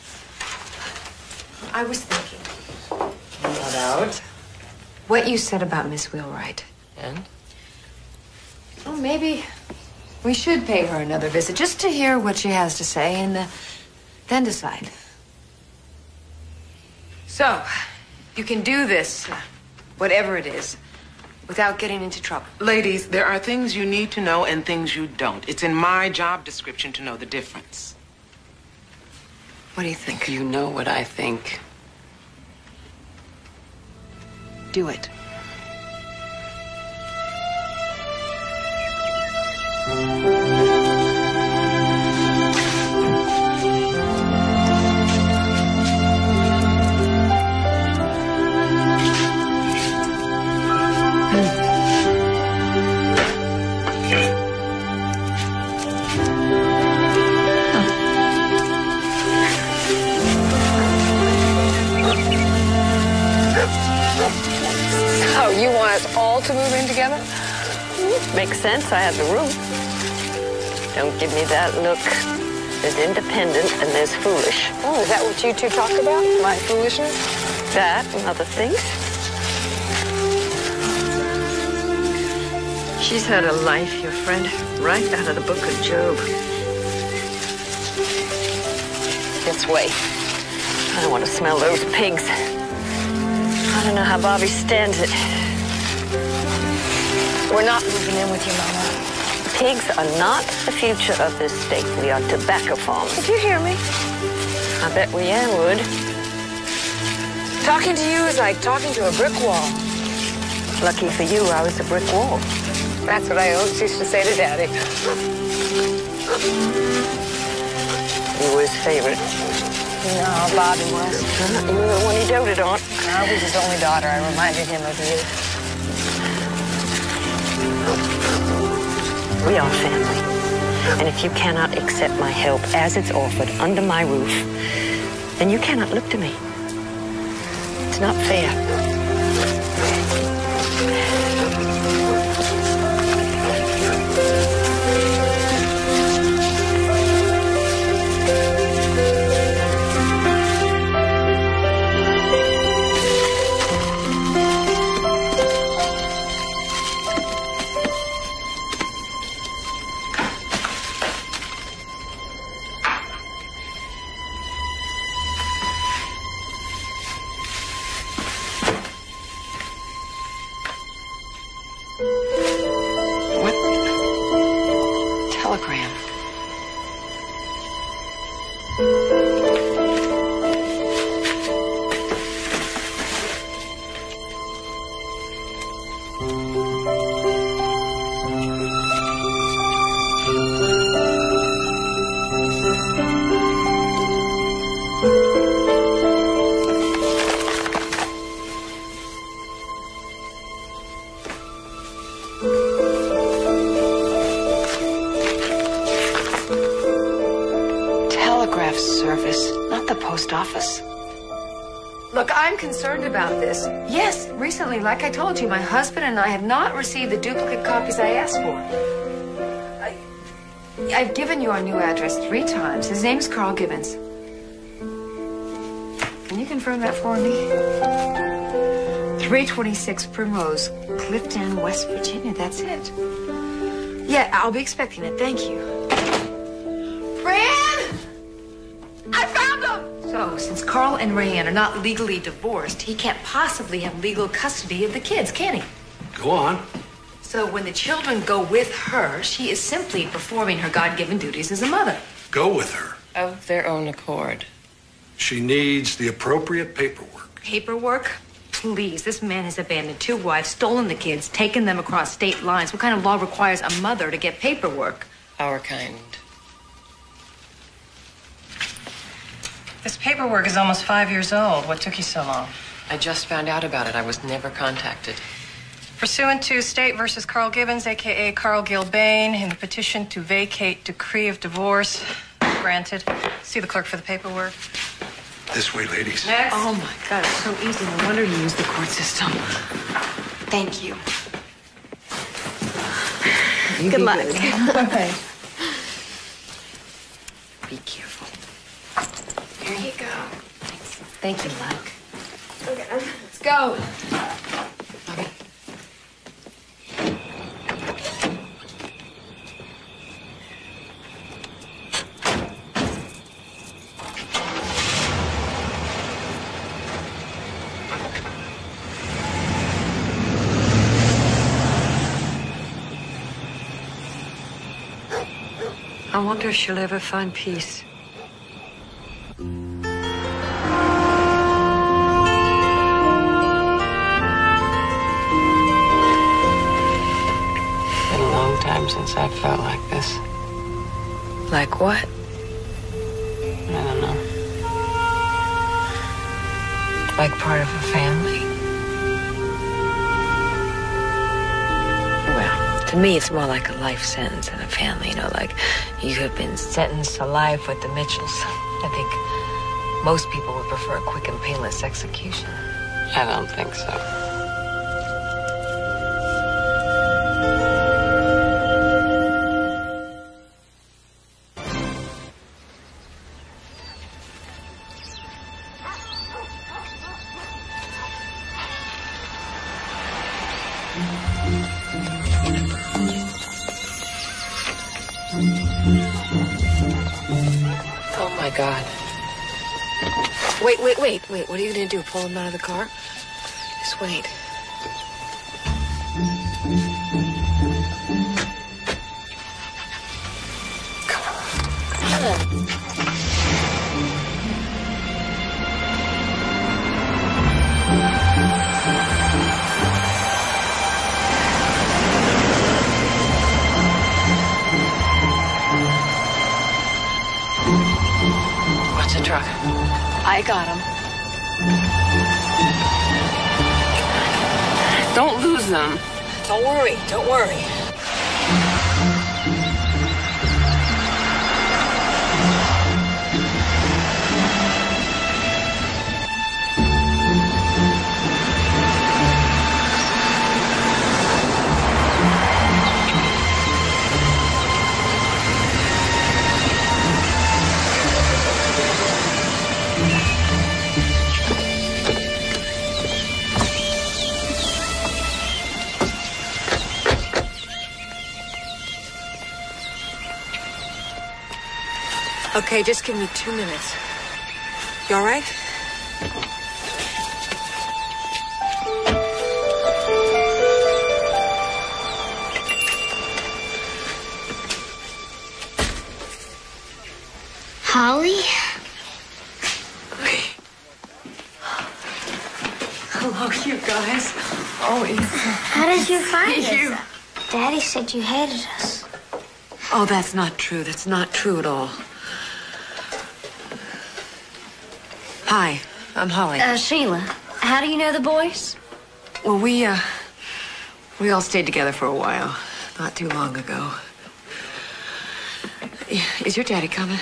I was thinking. Not out. What you said about Miss Wheelwright. And? Well, maybe we should pay her another visit just to hear what she has to say and then decide. So, you can do this, whatever it is, without getting into trouble. Ladies, there are things you need to know and things you don't. It's in my job description to know the difference. What do you think? You know what I think. Do it. So you want us all to move in together? Makes sense. I have the room. Don't give me that look. There's independent and there's foolish. Oh, is that what you two talked about? My foolishness? That and other things. She's had a life, your friend, right out of the book of Job. This way. I don't want to smell those pigs. I don't know how Bobby stands it. We're not moving in with you, Mama. Pigs are not the future of this state. We are tobacco farmers. Did you hear me? I bet we would. Talking to you is like talking to a brick wall. Lucky for you, I was a brick wall. That's what I always used to say to Daddy. You were his favorite. No, Bobby was. You were the one he doted on. I was his only daughter. I reminded him of you. We are family. And if you cannot accept my help as it's offered under my roof, then you cannot look to me. It's not fair. Service, not the post office. Look, I'm concerned about this. Yes, recently, like I told you, my husband and I have not received the duplicate copies I asked for. I've given you our new address 3 times. His name's Carl Gibbons. Can you confirm that for me? 326 Primrose, Clifton, West Virginia. That's it. Yeah, I'll be expecting it. Thank you. Fran! I found him! So, since Carl and Rayanne are not legally divorced, he can't possibly have legal custody of the kids, can he? Go on. So when the children go with her, she is simply performing her God-given duties as a mother. Go with her. Of their own accord. She needs the appropriate paperwork. Paperwork? Please, this man has abandoned 2 wives, stolen the kids, taken them across state lines. What kind of law requires a mother to get paperwork? Our kind. This paperwork is almost 5 years old. What took you so long? I just found out about it. I was never contacted. Pursuant to State versus Carl Gibbons, a.k.a. Carl Gilbane, in the petition to vacate decree of divorce, granted. See the clerk for the paperwork. This way, ladies. Next. Oh, my God, it's so easy. No wonder you use the court system. Thank you. Good luck. Okay. Be careful. Here you go. Thank you, Luck. Okay. Let's go. I wonder if she'll ever find peace. Been a long time since I felt like guess. Like what? I don't know. Like part of a family? Well, to me, it's more like a life sentence than a family. You know, like you have been sentenced to life with the Mitchells. I think most people would prefer a quick and painless execution. I don't think so. Oh my God. Wait. What are you gonna do? Pull him out of the car? Just wait. Come on. Watch the truck. I got him. Don't lose them. Don't worry. Okay, just give me 2 minutes. You all right? Holly? Hello, you guys. Oh, Ethan. How did you find You. us? Daddy said you hated us. Oh, that's not true. That's not true at all. Hi, I'm Holly. Sheila, how do you know the boys? Well, we all stayed together for a while, not too long ago. Is your daddy coming?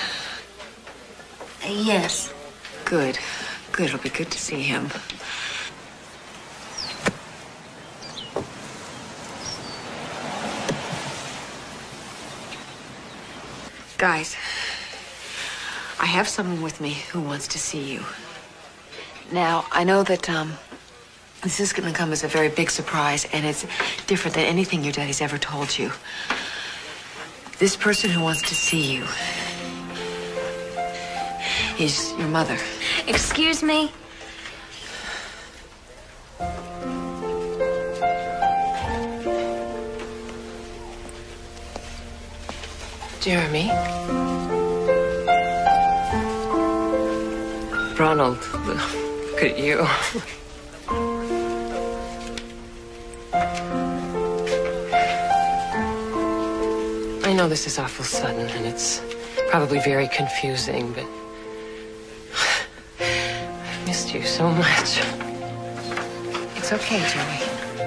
Yes. Good. It'll be good to see him. Guys, I have someone with me who wants to see you. Now, I know that this is going to come as a very big surprise, and it's different than anything your daddy's ever told you. This person who wants to see you is your mother. Excuse me? Jeremy? Ronald, look at you. I know this is awful sudden, and it's probably very confusing, but I've missed you so much. It's okay, Jerry.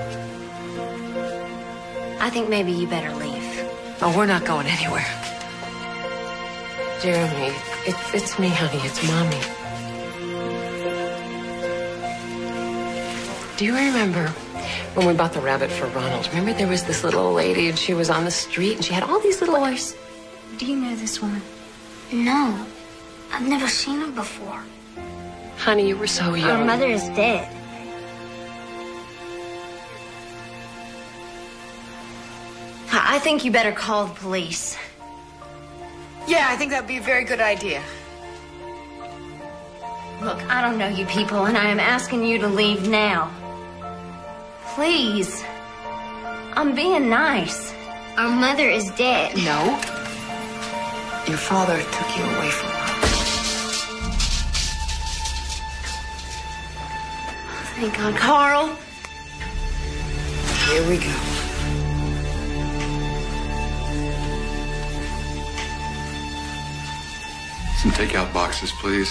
I think maybe you better leave. Oh, we're not going anywhere. Jeremy, it's me, honey. It's Mommy. Do you remember when we bought the rabbit for Ronald? Remember there was this little old lady and she was on the street and she had all these little... Boys, do you know this woman? No. I've never seen her before. Honey, you were so young. Our mother is dead. I think you better call the police. Yeah, I think that'd be a very good idea. Look, I don't know you people, and I am asking you to leave now. Please. I'm being nice. Our mother is dead. No. Your father took you away from her. Thank God. Carl. Here we go. Some takeout boxes, please.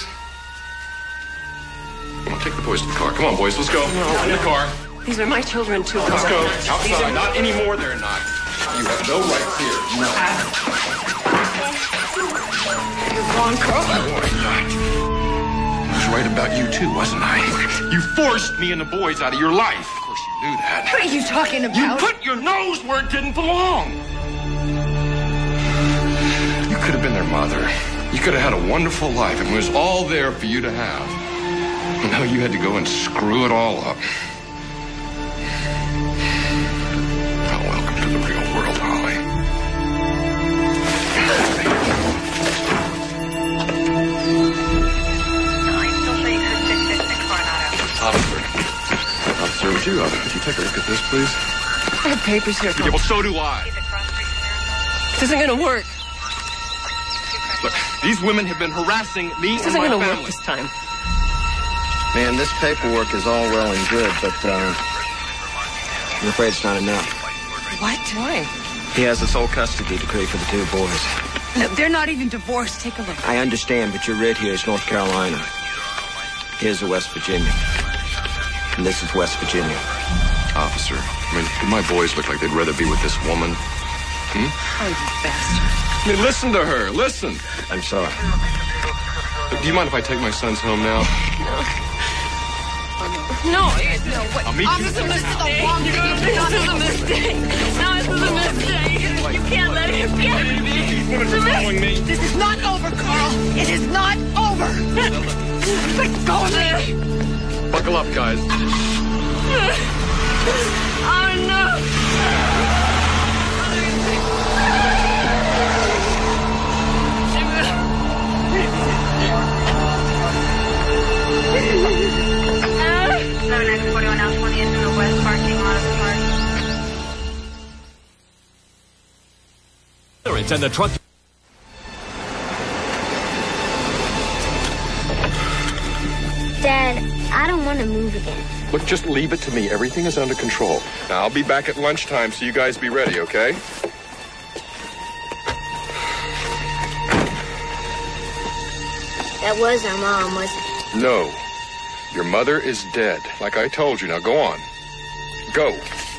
Come on, take the boys to the car. Come on, boys, let's go. No, in the car. These are my children, too, Carl. Let's go. These Outside. are- Not anymore, they're not. You have no rights here. No. You're wrong, Carl. I was right about you, too, wasn't I? You forced me and the boys out of your life. Of course, you knew that. What are you talking about? You put your nose where it didn't belong. You could have been their mother. You could have had a wonderful life, and it was all there for you to have. You know, you had to go and screw it all up. Well, welcome to the real world, Holly. Officer, would you take a look at this, please? I have papers here. Yeah, well, so do I. This isn't going to work. Look, these women have been harassing me This and isn't my going to family. work this time. Man, this paperwork is all well and good, but I'm afraid it's not enough. What? Why? He has the sole custody decree for the two boys. No, they're not even divorced. Take a look. I understand, but your writ here is North Carolina. Here's the West Virginia. And this is West Virginia. Officer, I mean, do my boys look like they'd rather be with this woman? Hmm? Oh, you bastard. I mean, listen to her. Listen. I'm sorry. Do you mind if I take my sons home now? No, what? I'll meet you. This is a mistake. This is a mistake. No, this is a mistake. You can't let him get me. These women are following me. This is not over, Carl. It is not over. Let go of me. Buckle up, guys. Oh, no. Into the west parking lot of the park. And the truck. Dad, I don't want to move again. Look, just leave it to me. Everything is under control. Now, I'll be back at lunchtime, so you guys be ready, okay? That was our mom, wasn't it? No. Your mother is dead, like I told you. Now, go on. Go.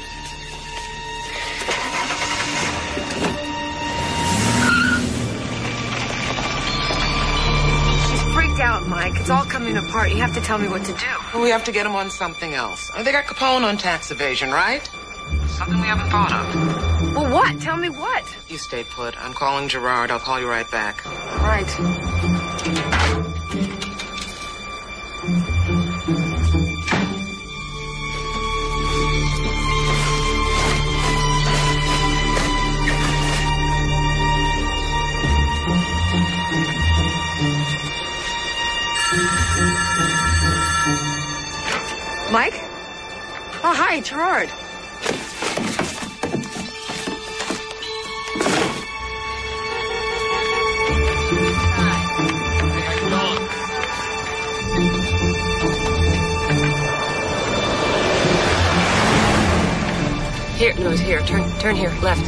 She's freaked out, Mike. It's all coming apart. You have to tell me what to do. We have to get him on something else. They got Capone on tax evasion, right? Something we haven't thought of. Well, what? Tell me what. You stay put. I'm calling Gerard. I'll call you right back. Right. Mike? Oh, hi, Gerard. Here, no, it's here. Turn here, left.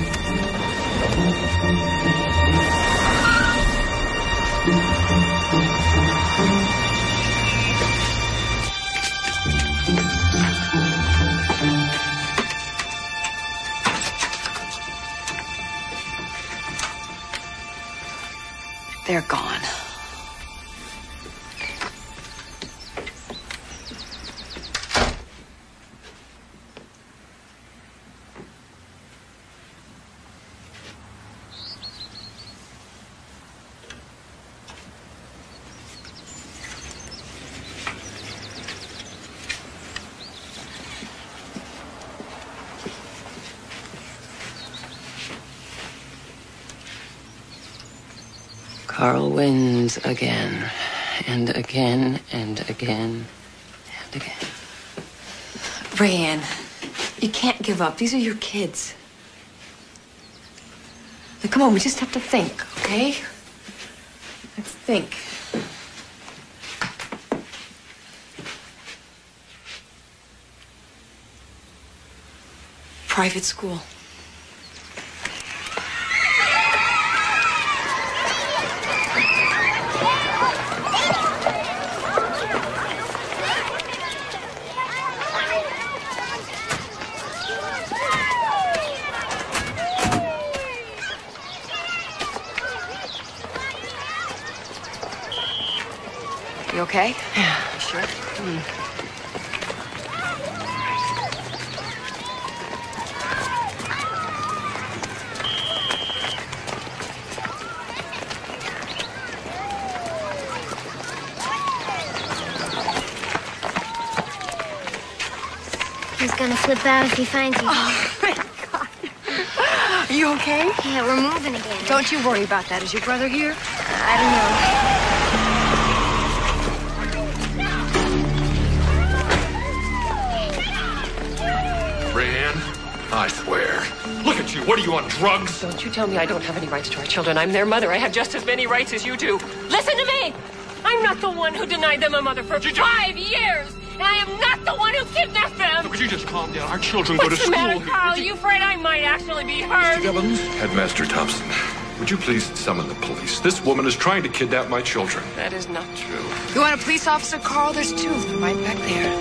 They're gone. Carl wins again, and again, and again, and again. Rayanne, you can't give up. These are your kids. Now, come on, we just have to think, okay? Let's think. Private school. You okay? Yeah. You sure? He's gonna flip out if he finds you. Oh, my God. Are you okay? Yeah, we're moving again. Don't you worry about that. Is your brother here? I don't know. Rayanne, I swear. Look at you. What are you, on drugs? Don't you tell me I don't have any rights to our children. I'm their mother. I have just as many rights as you do. Listen to me! I'm not the one who denied them a mother for 5 years! And I am not the one who kidnapped them! Look, could you just calm down? Our children go to What's the school matter, here. Carl? Are you afraid I might actually be hurt? Headmaster Thompson, would you please summon the police? This woman is trying to kidnap my children. That is not true. You want a police officer, Carl? There's 2 of them right back there.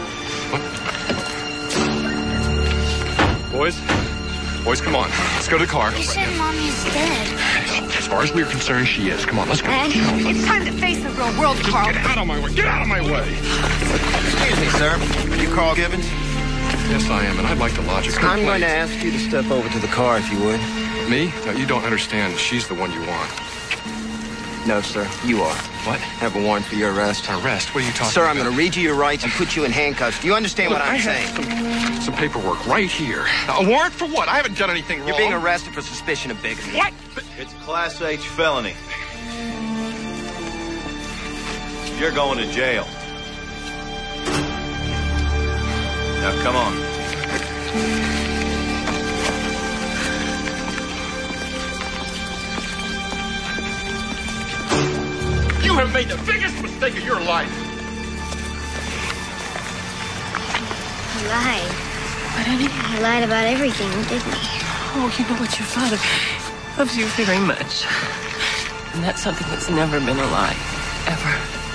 Boys, come on. Let's go to the car. You said Mommy's dead. As far as we're concerned, she is. Come on, let's go. It's time to face the real world, Just Carl. get out of my way. Get out of my way. Excuse me, sir. Are you Carl Gibbons? Yes, I am, and I'd like to lodge a complaint. I'm going to ask you to step over to the car if you would. Me? No, you don't understand. She's the one you want. No, sir. You are. What? Have a warrant for your arrest. Arrest? What are you talking Sir, about? I'm going to read you your rights and put you in handcuffs. Do you understand what I'm saying? Some paperwork right here. A warrant for what? I haven't done anything wrong. You're being arrested for suspicion of bigamy. What? It's a Class H felony. You're going to jail. Now, come on. You have made the biggest mistake of your life. He lied. What, honey? He lied about everything, didn't he? Oh, you know what? Your father loves you very much. And that's something that's never been a lie. Ever.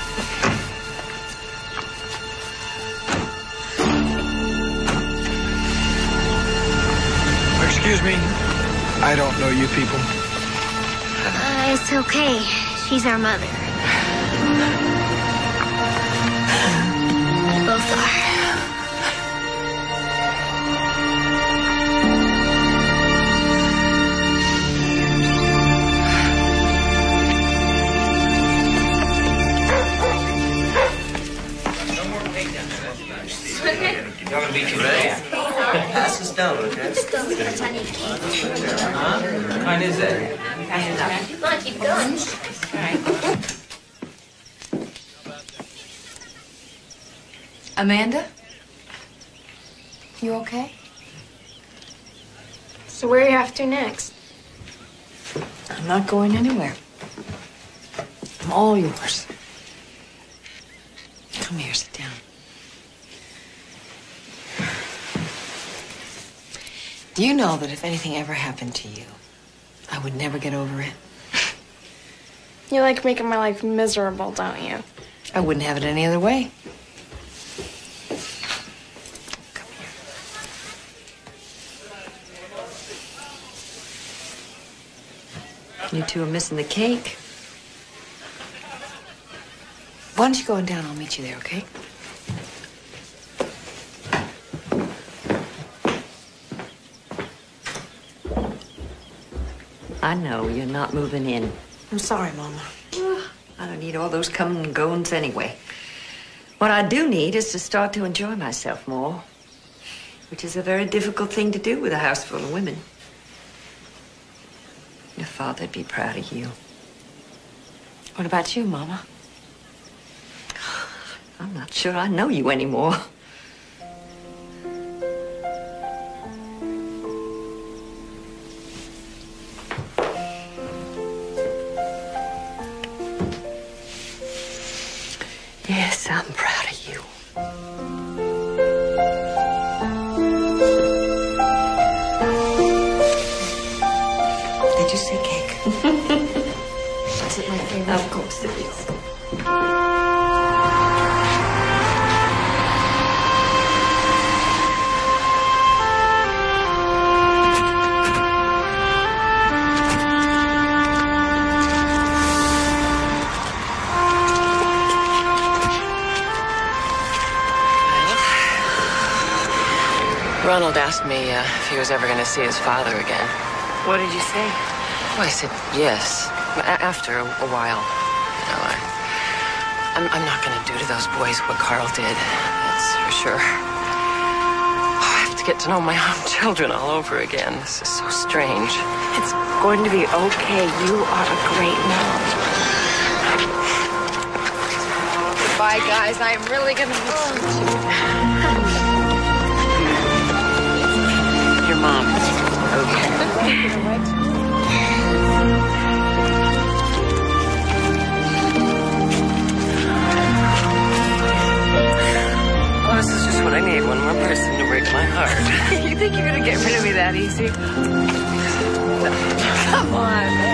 Excuse me. I don't know you people. It's okay. She's our mother. Both are. Y'all gonna be too bad. Pass this down, okay? Mine is that. Come on, keep going. Amanda? You okay? So where are you off to next? I'm not going anywhere. I'm all yours. Come here, sit down. Do you know that if anything ever happened to you, I would never get over it? You like making my life miserable, don't you? I wouldn't have it any other way. You two are missing the cake. Why don't you go on down? I'll meet you there, okay? I know you're not moving in. I'm sorry, Mama. I don't need all those coming and goings anyway. What I do need is to start to enjoy myself more, which is a very difficult thing to do with a house full of women. Your father'd be proud of you. What about you, Mama? I'm not sure I know you anymore. Yes, I'm proud of you. Did you say cake? Is it my favorite? Of course it is. Ronald asked me if he was ever going to see his father again. What did you say? Well, I said yes. After a while. You know, I'm not going to do to those boys what Carl did. That's for sure. Oh, I have to get to know my own children all over again. This is so strange. It's going to be okay. You are a great mom. Goodbye, guys. I am really going to miss you. Your mom. Okay. Oh, this is just what I need. One more person to break my heart. You think you're going to get rid of me that easy? Come on, man.